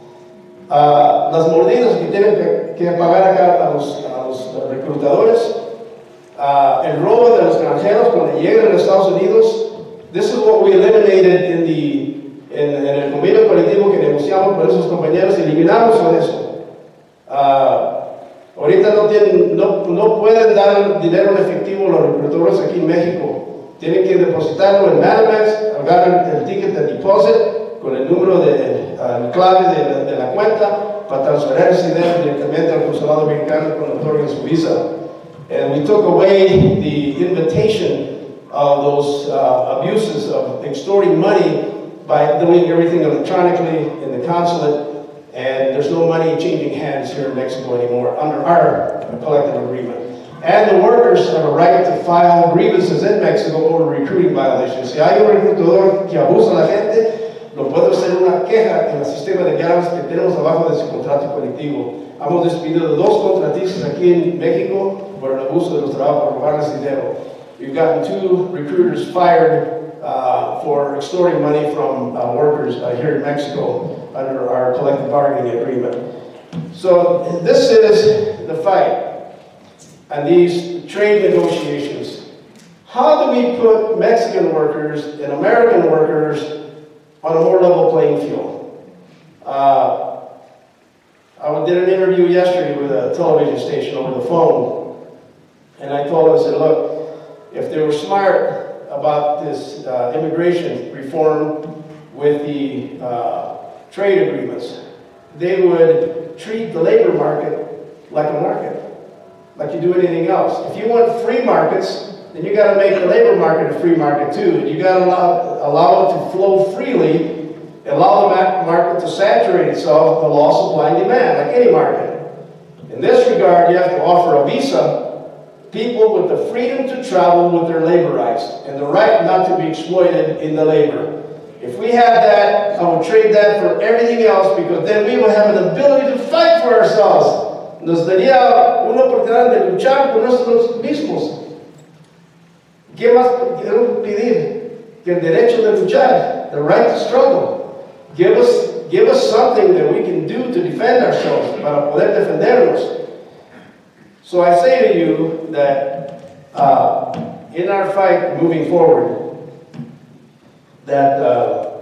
Uh, las mordidas que tienen que, que pagar acá a los, a los reclutadores, uh, el robo de los extranjeros cuando llegan a los Estados Unidos. This is what we eliminated in the, en, en el convenio colectivo que negociamos con esos compañeros, eliminamos con eso. Uh, ahorita no, tienen, no, no pueden dar dinero en efectivo a los reclutadores aquí en México. Tienen que depositarlo en Banamex, agarran el ticket de deposit con el número de uh, clave de la, de la cuenta para transferir ese dinero directamente al consulado mexicano cuando otorguen su visa. And we took away the invitation of those uh, abuses of extorting money by doing everything electronically in the consulate, and there's no money changing hands here in Mexico anymore under our collective agreement. And the workers have a right to file grievances in Mexico over recruiting violations. Si hay un reclutador que abusa a la gente, lo puede hacer una queja en el sistema de llaves que tenemos abajo de su contrato colectivo. Hemos despedido dos contratistas aquí en México por el abuso de los trabajos, por robarles dinero. We've gotten two recruiters fired uh, for extorting money from uh, workers uh, here in Mexico under our collective bargaining agreement. So this is the fight and these trade negotiations. How do we put Mexican workers and American workers on a more level playing field? Uh, I did an interview yesterday with a television station over the phone, and I told them, I said, look, if they were smart about this uh, immigration reform with the uh, trade agreements, they would treat the labor market like a market, like you do anything else. If you want free markets, then you got to make the labor market a free market too. You got to allow, allow it to flow freely, allow the market to saturate itself with the law of supply and demand, like any market. In this regard, you have to offer a visa, people with the freedom to travel with their labor rights, and the right not to be exploited in the labor. If we had that, I would trade that for everything else, because then we would have an ability to fight for ourselves. Nos daría una oportunidad de luchar por nosotros mismos. ¿Qué más quiero pedir? Que el derecho de luchar, the right to struggle. Give us, give us something that we can do to defend ourselves, para poder defendernos. So I say to you that uh, in our fight moving forward, that uh,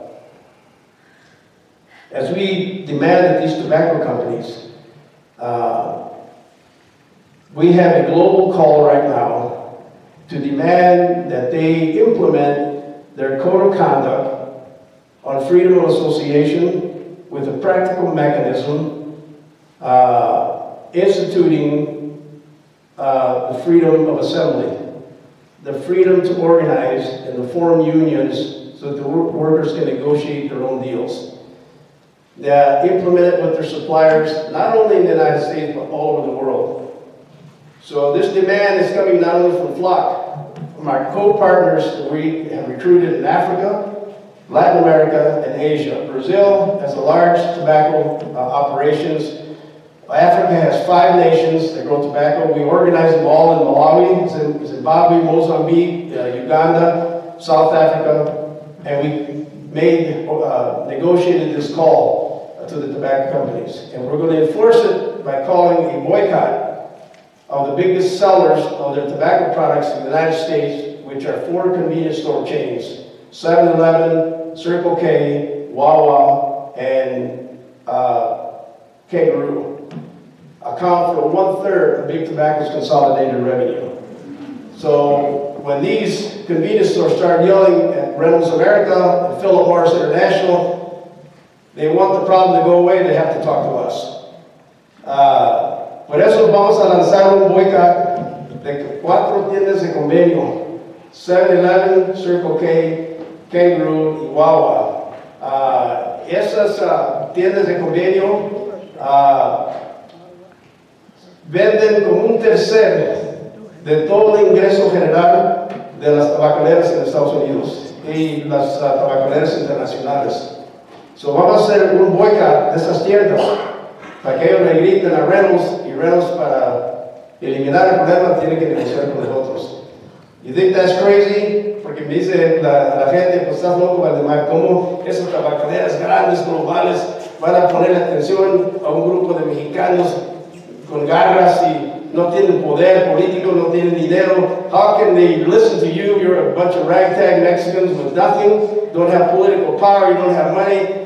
as we demand that these tobacco companies, uh, we have a global call right now to demand that they implement their code of conduct on freedom of association with a practical mechanism uh, instituting uh, the freedom of assembly, the freedom to organize and to form unions so that the workers can negotiate their own deals. They implement it with their suppliers, not only in the United States, but all over the world. So this demand is coming not only from Flock, from our co-partners that we have recruited in Africa, Latin America, and Asia. Brazil has a large tobacco uh, operations. Africa has five nations that grow tobacco. We organize them all in Malawi, Zimbabwe, Mozambique, uh, Uganda, South Africa, and we made, uh, negotiated this call to the tobacco companies. And we're going to enforce it by calling a boycott of the biggest sellers of their tobacco products in the United States, which are four convenience store chains: seven eleven, Circle K, Wawa, and uh, Kangaroo. Account for one-third of Big Tobacco's consolidated revenue. So when these convenience stores start yelling at Reynolds America and Philip Morris International, they want the problem to go away, they have to talk to us. Uh, por eso vamos a lanzar un boicot de cuatro tiendas de convenio: seven eleven, Circle K, Kangaroo y Wawa. Uh, esas uh, tiendas de convenio uh, venden como un tercer de todo el ingreso general de las tabacaleras en Estados Unidos y las uh, tabacaleras internacionales. So vamos a hacer un boicot de esas tiendas para que ellos le griten a Reynolds, y Reynolds, para eliminar el problema, tiene que negociar con nosotros. You think that's crazy? Porque me dice la, la gente, pues estás loco, Valdemar, ¿cómo esas tabacaleras grandes, globales, van a poner atención a un grupo de mexicanos con garras y no tienen poder político, no tienen dinero? How can they listen to you? You're a bunch of ragtag Mexicans with nothing, don't have political power, you don't have money.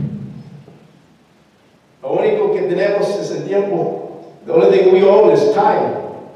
Lo único que tenemos es el tiempo. The only thing we own is time.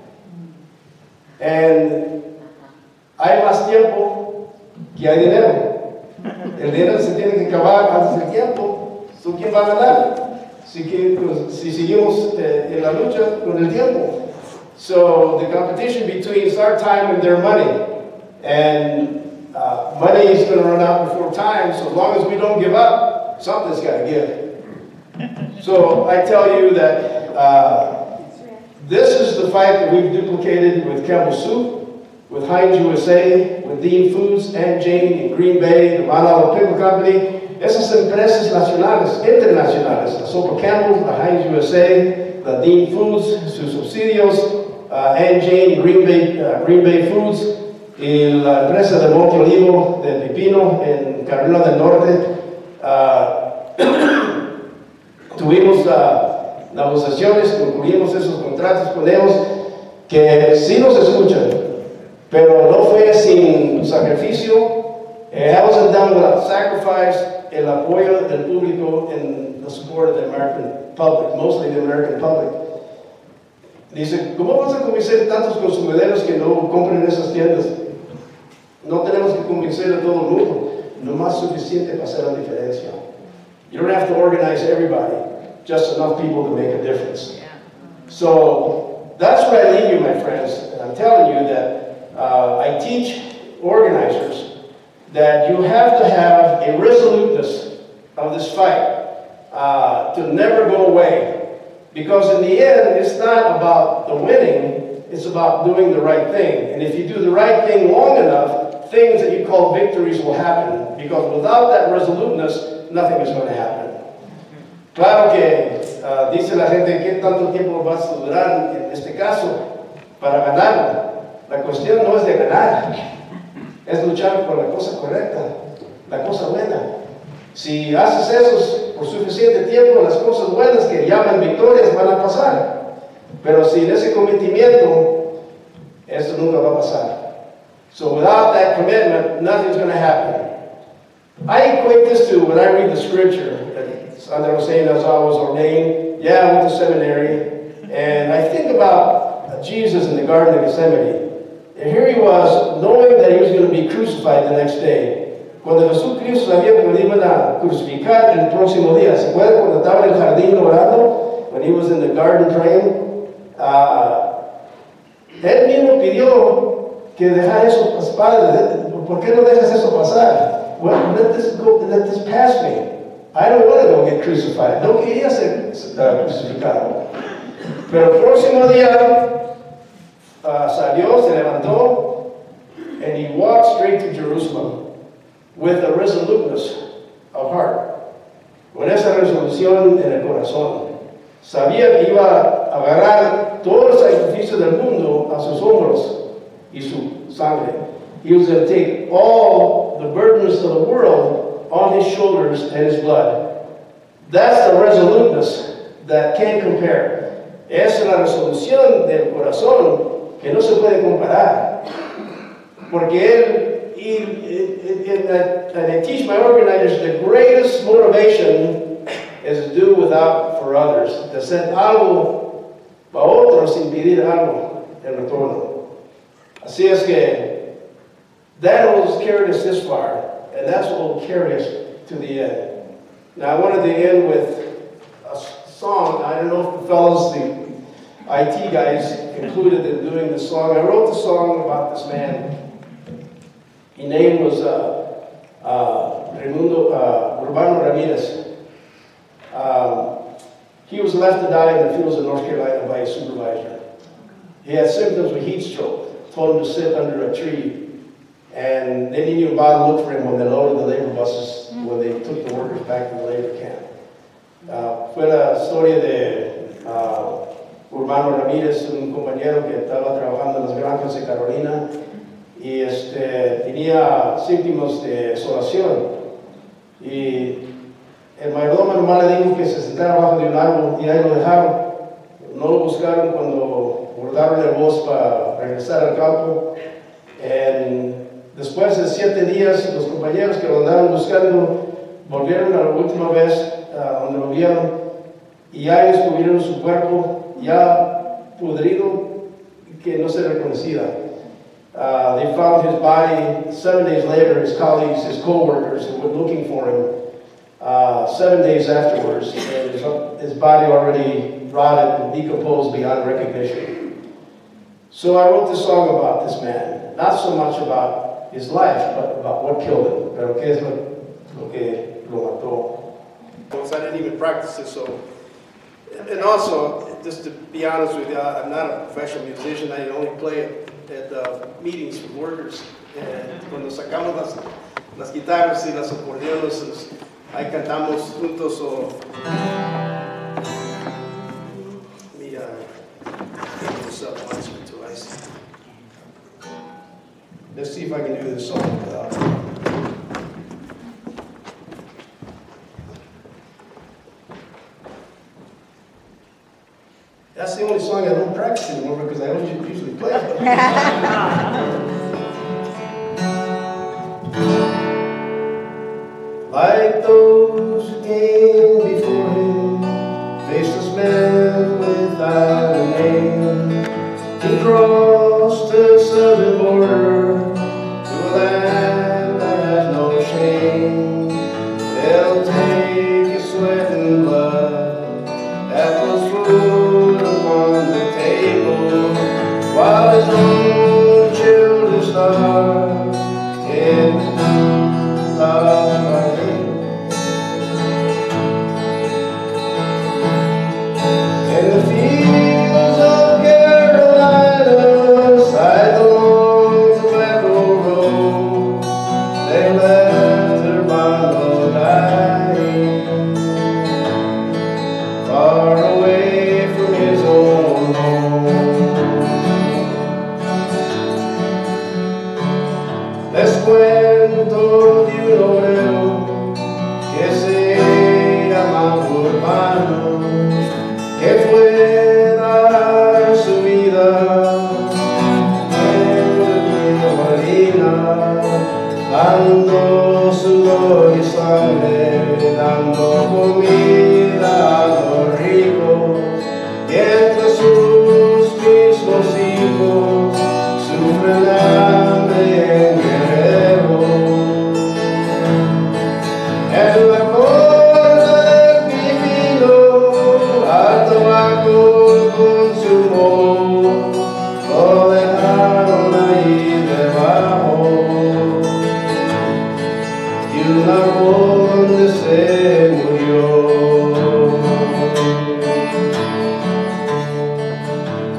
And hay más tiempo que hay dinero. El dinero se tiene que acabar antes del tiempo. So, ¿quién va a ganar? Si, que, pues, si seguimos eh, en la lucha con el tiempo. So the competition between our time and their money. And uh, money is going to run out before time, so as long as we don't give up, something's got to give. So I tell you that uh, this is the fight that we've duplicated with Campbell Soup, with Heinz U S A, with Dean Foods, and Jane in Green Bay, the Mount Olive Pickle Company. Esas empresas nacionales, internacionales, la Sopa Campbell, the Heinz U S A, the Dean Foods, sus subsidios, uh, and Jane Green Bay, uh, Green Bay Foods, y la empresa de Monte Olivo de Pepino en Carolina del Norte. Uh, Tuvimos uh, negociaciones, concluimos esos contratos con ellos, que sí nos escuchan, pero no fue sin sacrificio. It wasn't done without sacrifice, el apoyo del público, and the support of the American public, mostly the American public. Dice, ¿cómo vas a convencer tantos consumidores que no compren esas tiendas? No tenemos que convencer a todo el mundo, no más suficiente para hacer la diferencia. You don't have to organize everybody, just enough people to make a difference. So that's where I leave you, my friends. And I'm telling you that uh, I teach organizers that you have to have a resoluteness of this fight uh, to never go away. Because in the end, it's not about the winning, it's about doing the right thing. And if you do the right thing long enough, things that you call victories will happen. Because without that resoluteness, nothing is going to happen. Claro que uh, dice la gente, ¿qué tanto tiempo vas a durar en este caso para ganar? La cuestión no es de ganar, es luchar por la cosa correcta, la cosa buena. Si haces eso por suficiente tiempo, las cosas buenas que llaman victorias van a pasar. Pero sin ese cometimiento, esto nunca va a pasar. So without that commitment, nothing's going to happen. I equate this to when I read the scripture. Sandra was saying as I was ordained, yeah, I went to seminary, and I think about Jesus in the Garden of Gethsemane. And here he was, knowing that he was going to be crucified the next day. Cuando Jesucristo sabía que lo iban a crucificar el próximo día, ¿se acuerdan cuando estaba en el jardín orando? When he was in the garden praying, uh, él mismo pidió que dejara eso, Padre, ¿por qué no dejas eso pasar? Well, let this go, let this pass me. I don't want to go get crucified. No quería ser uh, crucificado. Pero el próximo día uh, salió, se levantó, and he walked straight to Jerusalem with a resoluteness of heart. Con esa resolución en el corazón. Sabía que iba a agarrar todo el sacrificio del mundo a sus hombros y su sangre. He was going to take all the burdens of the world on his shoulders and his blood. That's the resoluteness that can't compare. Es la resolución del corazón que no se puede comparar. Porque él, y, and, and I teach my organizers, the greatest motivation is to do without for others. De hacer algo para otros sin pedir algo en retorno. Así es que that will carry us this far. And that's what will carry us to the end. Now, I wanted to end with a song. I don't know if the fellows, the I T guys, concluded in doing the song. I wrote the song about this man. His name was uh, uh, Raimundo uh, Urbano Ramirez. Um, he was left to die in the fields of North Carolina by his supervisor. He had symptoms of heat stroke. Told him to sit under a tree. And they didn't even bother to look for him when they loaded the labor buses, mm-hmm. when they took the workers back to the labor camp. Uh, fue la historia de uh, Urbano Ramírez, un compañero que estaba trabajando en las granjas de Carolina y este, tenía síntomas de insolación. Y el mayordomo nomás le dijo que se sentara abajo de un árbol y ahí lo dejaron. No lo buscaron cuando guardaron el bus para regresar al campo. And después de siete días, los compañeros que lo andaban buscando volvieron a la última vez uh, donde lo vieron y ya descubrieron su cuerpo ya pudrido que no se reconocía. Uh, they found his body seven days later. His colleagues, his co-workers who were looking for him uh, seven days afterwards, and his, his body already rotted and decomposed beyond recognition. So I wrote this song about this man, not so much about his life, but about what killed him. Pero qué es lo, lo que lo mató. I didn't even practice it, so. And also, just to be honest with you, I'm not a professional musician. I only play it at uh, meetings with workers. And cuando sacamos las, las guitarras y las acordeones, ahí cantamos juntos. O, me, uh, get this up once or twice. Let's see if I can do this song without. That's the only song I don't practice anymore because I don't usually play it. Like those who came before him, faceless men without a name, to cross the southern border to a land that has no shame. They'll take his sweat and blood that was food upon the table, while his own children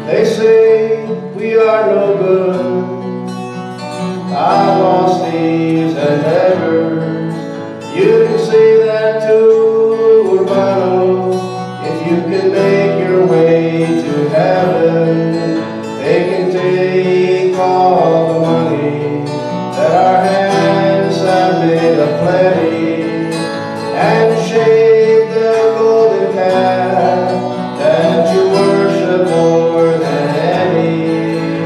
They say we are no good, I lost these endeavors. You can say that too, Urbano, if you can make your way to heaven. They can take all the money that our hands have made of plenty and shave the golden calf that you worship more than any.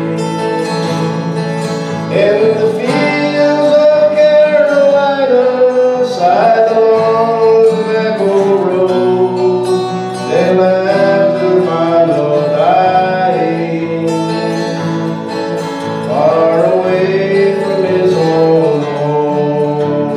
In the fields of Carolina, side the long tobacco road, they left Urbano dying, far away from his own home.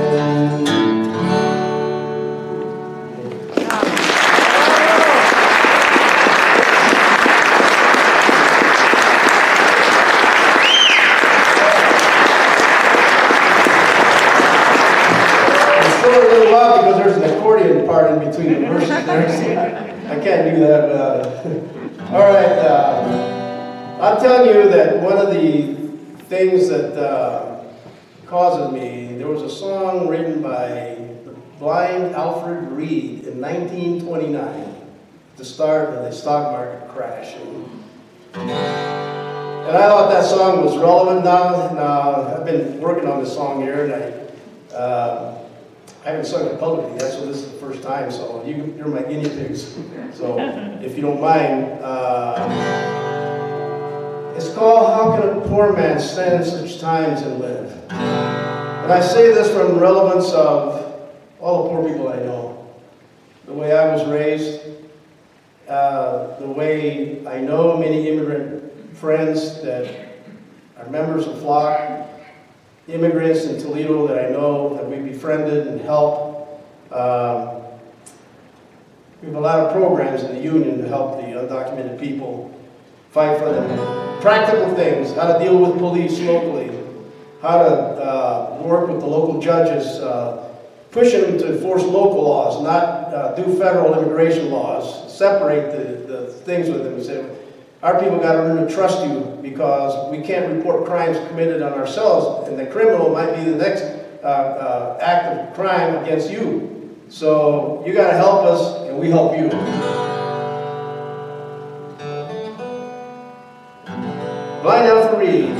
It's still a little while because there's an accordion part in between the verses there, so I can't do that without it. All right, uh, I'm telling you that one of the things that uh, causes me, there was a song written by the blind Alfred Reed in nineteen twenty-nine, to start of the stock market crash. And, and I thought that song was relevant now. Now I've been working on this song here, and I, uh, I haven't sung it publicly yet, so this is the first time, so you, you're my guinea pigs. So if you don't mind, uh, it's called How Can a Poor Man Stand Such Times and Live? And I say this from the relevance of all the poor people I know. The way I was raised, uh, the way I know many immigrant friends that are members of Flock, immigrants in Toledo that I know that we befriended and helped. Um, we have a lot of programs in the union to help the undocumented people fight for them. Practical things, how to deal with police locally, how to uh, work with the local judges, uh, pushing them to enforce local laws, not uh, do federal immigration laws, separate the, the things with them and say, our people got to learn to trust you because we can't report crimes committed on ourselves, and the criminal might be the next uh, uh, act of crime against you. So you got to help us, and we help you. Blind Alfred Reed.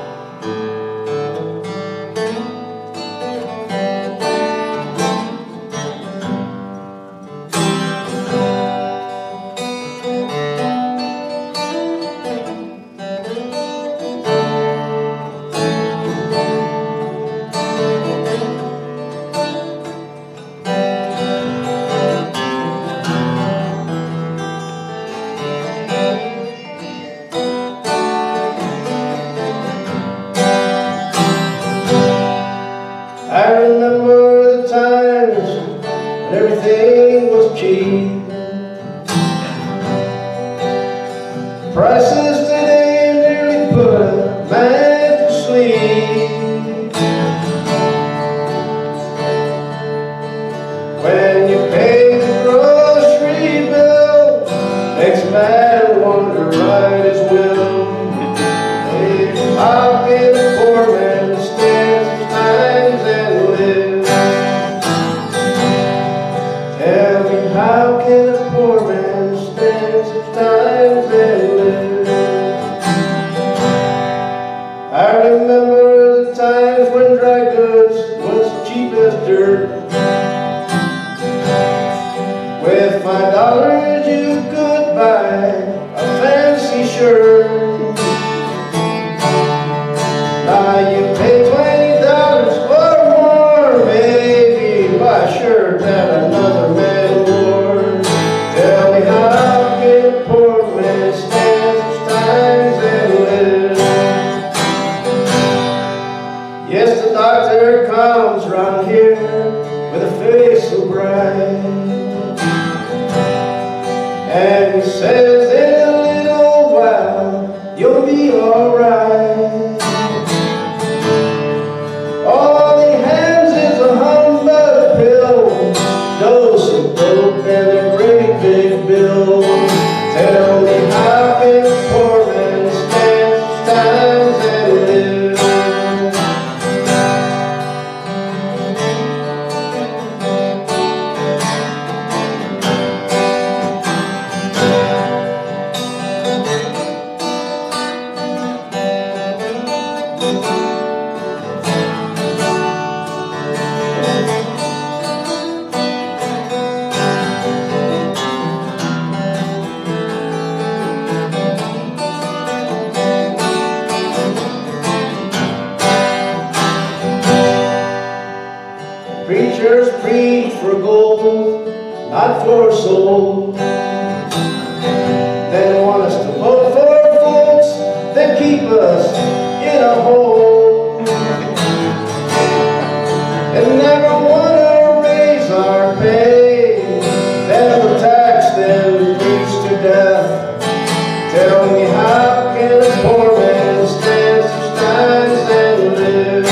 I remember the times when everything was cheap. Prices today nearly put a man to sleep. When you pay the grocery bill, makes a man wonder right his will. How can a poor man stand such times and live? Tell me, how can a poor man stand such times and live? I remember the times when dry goods was cheap as dirt. With five dollars you could buy a fancy shirt. Now you pay twenty dollars or more, maybe, buy a shirt that another man wore. Tell me, how can a poor man stand such times and live? Yes, the doctor comes round here with a face so bright, and he says in a little while you'll be alright. All he hands is a humbug pill, dose of dope and a great big bill. Tell me, how can for soul. They want us to vote for folks that keep us in a hole, and never want to raise our pay, never tax them preach to death. Tell me, how can a poor man stand such times and live?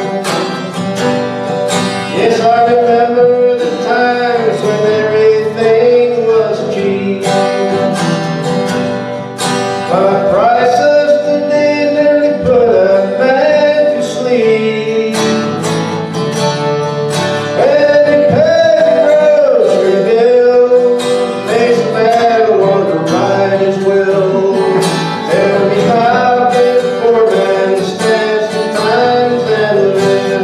Yes, I remember the times when everything was cheap, but prices today nearly put a man to sleep. And they pay the grocery bill, makes a man wonder right his will. Tell me, how can a poor man stand sometimes and live?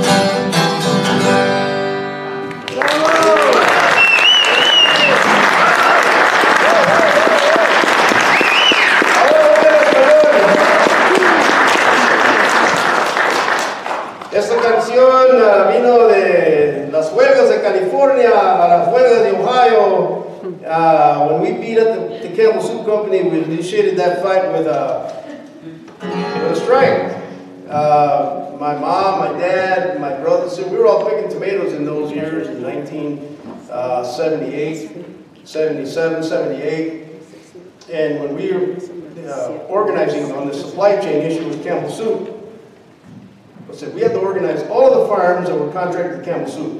Esta canción uh, vino de las huelgas de California a las huelgas de Ohio. Uh, when we beat up the, the Campbell Soup Company, we initiated that fight with a, with a strike. Uh, my mom, my dad, my brother, so we were all picking tomatoes in those years in nineteen seventy-eight, seventy-seven, seventy-eight. And when we were uh, organizing on the supply chain issue with Campbell Soup, I said we had to organize all of the farms that were contracted to Campbell Soup.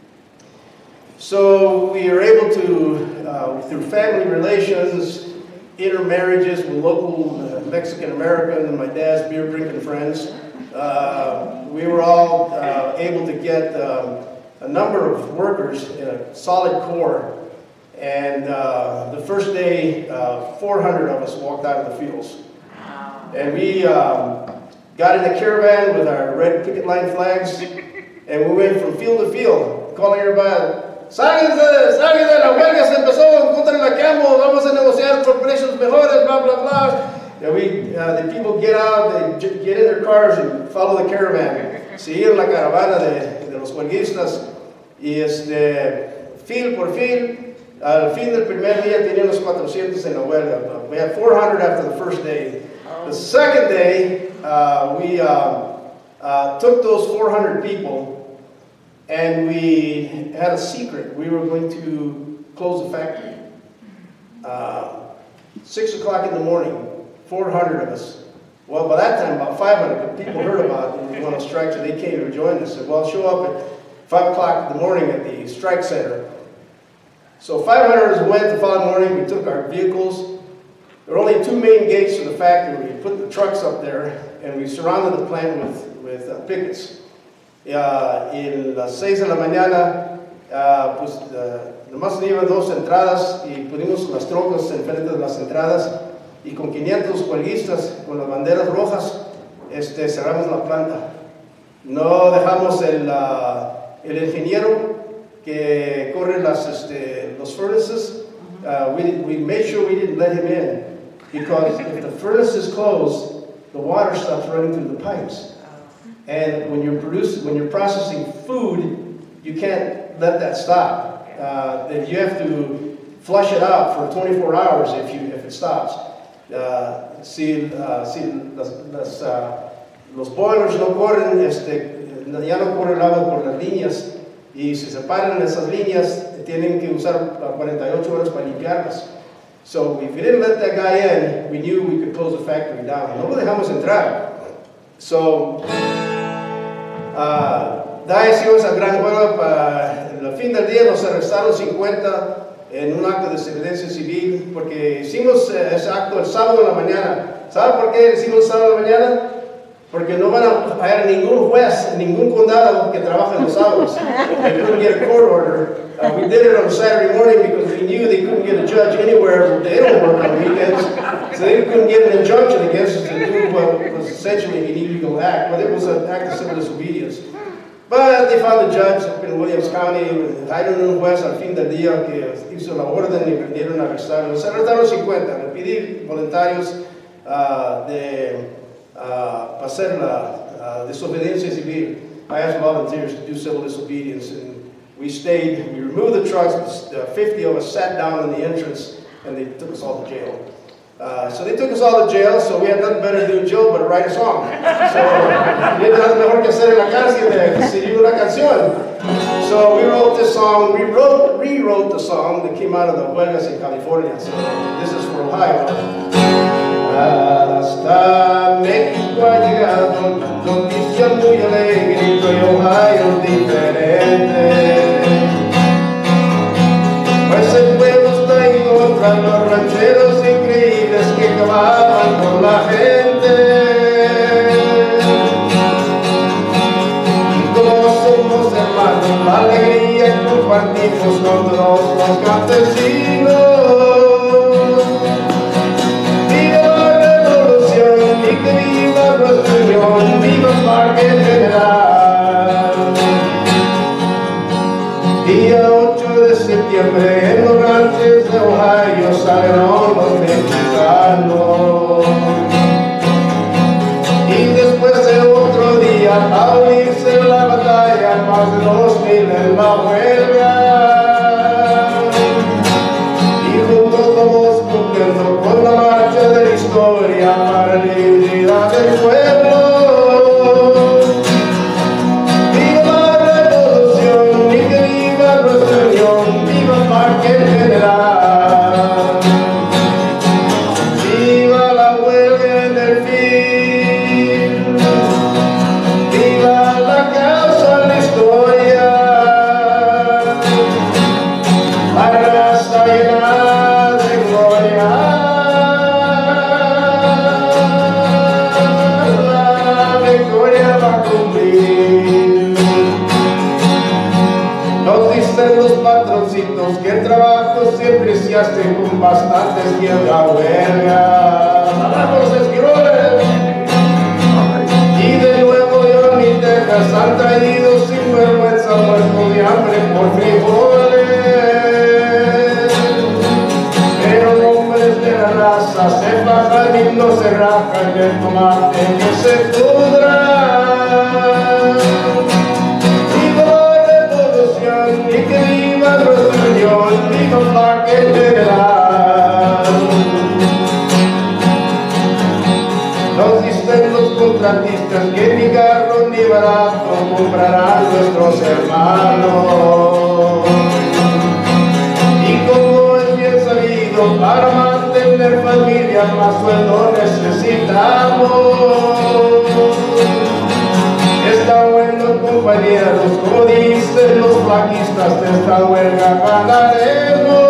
So we were able to, uh, through family relations, intermarriages with local uh, Mexican American and my dad's beer drinking friends, uh, we were all uh, able to get um, a number of workers in a solid core. And uh, the first day, uh, four hundred of us walked out of the fields. And we um, got in a caravan with our red picket line flags, and we went from field to field, calling everybody, "Ságuense, ságuense, la huelga se empezó en contra de la Campbell, vamos a negociar por precios mejores, blah, blah, blah." And we, uh, the people get out, they get in their cars and follow the caravan. Seguir la caravana de, de los huelguistas, y este, fil por fil, al fin del primer día teníamos cuatrocientos en la huelga. We had four hundred after the first day. The second day, uh, we uh, uh, took those four hundred people and we had a secret. We were going to close the factory. Uh, six o'clock in the morning, four hundred of us. Well, by that time, about five hundred people heard about it and we went on strike, so they came to join us. Said, well, show up at five o'clock in the morning at the strike center. So five hundred of us went the following morning. We took our vehicles. There were only two main gates to the factory. We put the trucks up there and we surrounded the plant with, with uh, pickets. Uh, en las seis de la mañana, uh, pues uh, nomás iban dos entradas y pusimos las trocas enfrente de las entradas y con quinientos huelguistas con las banderas rojas este, cerramos la planta. No dejamos el, uh, el ingeniero que corre las, este, los furnaces. Uh, we, we made sure we didn't let him in, because if the furnace is closed, the water stops running through the pipes. And when you're producing, when you're processing food, you can't let that stop. Uh, you have to flush it out for twenty-four hours if you if it stops. Uh, si uh, si las, las, uh, los boilers no corren, este, ya no corre el agua por las líneas, y si se paran esas líneas, tienen que usar cuarenta y ocho horas para limpiarlas. So if we didn't let that guy in, we knew we could close the factory down. No lo dejamos entrar. So, uh, da esa gran huelga. Para el fin del día nos arrestaron cincuenta en un acto de desobediencia civil, porque hicimos ese acto el sábado en la mañana. ¿Sabe por qué hicimos el sábado en la mañana? Porque no van a hallar ningún juez, ningún condado que trabaje los sábados. They couldn't get a court order. Uh, we did it on Saturday morning because we knew they couldn't get a judge anywhere. They don't work on weekends. So they couldn't get an injunction against us to do what was essentially an illegal act. But it was an act of civil disobedience. But they found a judge up in Williams County. Hallaron un juez al fin del día que hizo la orden y prendieron a arrestar. Nos arrestaron cincuenta. Le pedí voluntarios uh, de... Uh, para hacer la uh, desobediencia civil. I asked volunteers to do civil disobedience, and we stayed, we removed the trucks, uh, fifty of us sat down in the entrance, and they took us all to jail. Uh, so they took us all to jail, so we had nothing better to do in jail but write a song. So, no hay nada mejor que hacer en la cárcel de escribir una canción. So we wrote this song, we wrote, rewrote the song that came out of the huelgas in California. So this is for Ohio. Hasta México ha llegado noticia muy alegre, que Ohio es diferente. Pues el pueblo está en contra de los rancheros increíbles que acababan con la gente. Y como somos hermanos, la alegría compartimos con todos los campesinos. Viva la revolución y que viva nuestra unión, viva el parque general. Día ocho de septiembre en los ranchos de Ohio salieron los mexicanos. Y después de otro día a unirse en la batalla, más de dos mil en la huelga. Y juntos todos cumpliendo con la marcha de la historia para la libertad del pueblo. General. Viva la huelga en el fin, viva la causa en la historia, la raza llena de gloria, la victoria va a cumplir. Nos dicen los patroncitos que el trabajo siempre se hace con bastantes días de huelga. ¡Abajo los esquiroles! Y de nuevo yo a mi Texas han traído sin vergüenza muertos de hambre por frijoles. Pero hombres de la raza se bajan y no se rajan el tomate que se pudra. Y que viva nuestra unión, viva el parque general. Nos dicen los contratistas que ni carro ni barato comprarán nuestros hermanos. Y como es bien sabido, para mantener familia más sueldo necesitamos. Está bueno, compañeros, como dicen los flaquistas, de esta huelga ganaremos.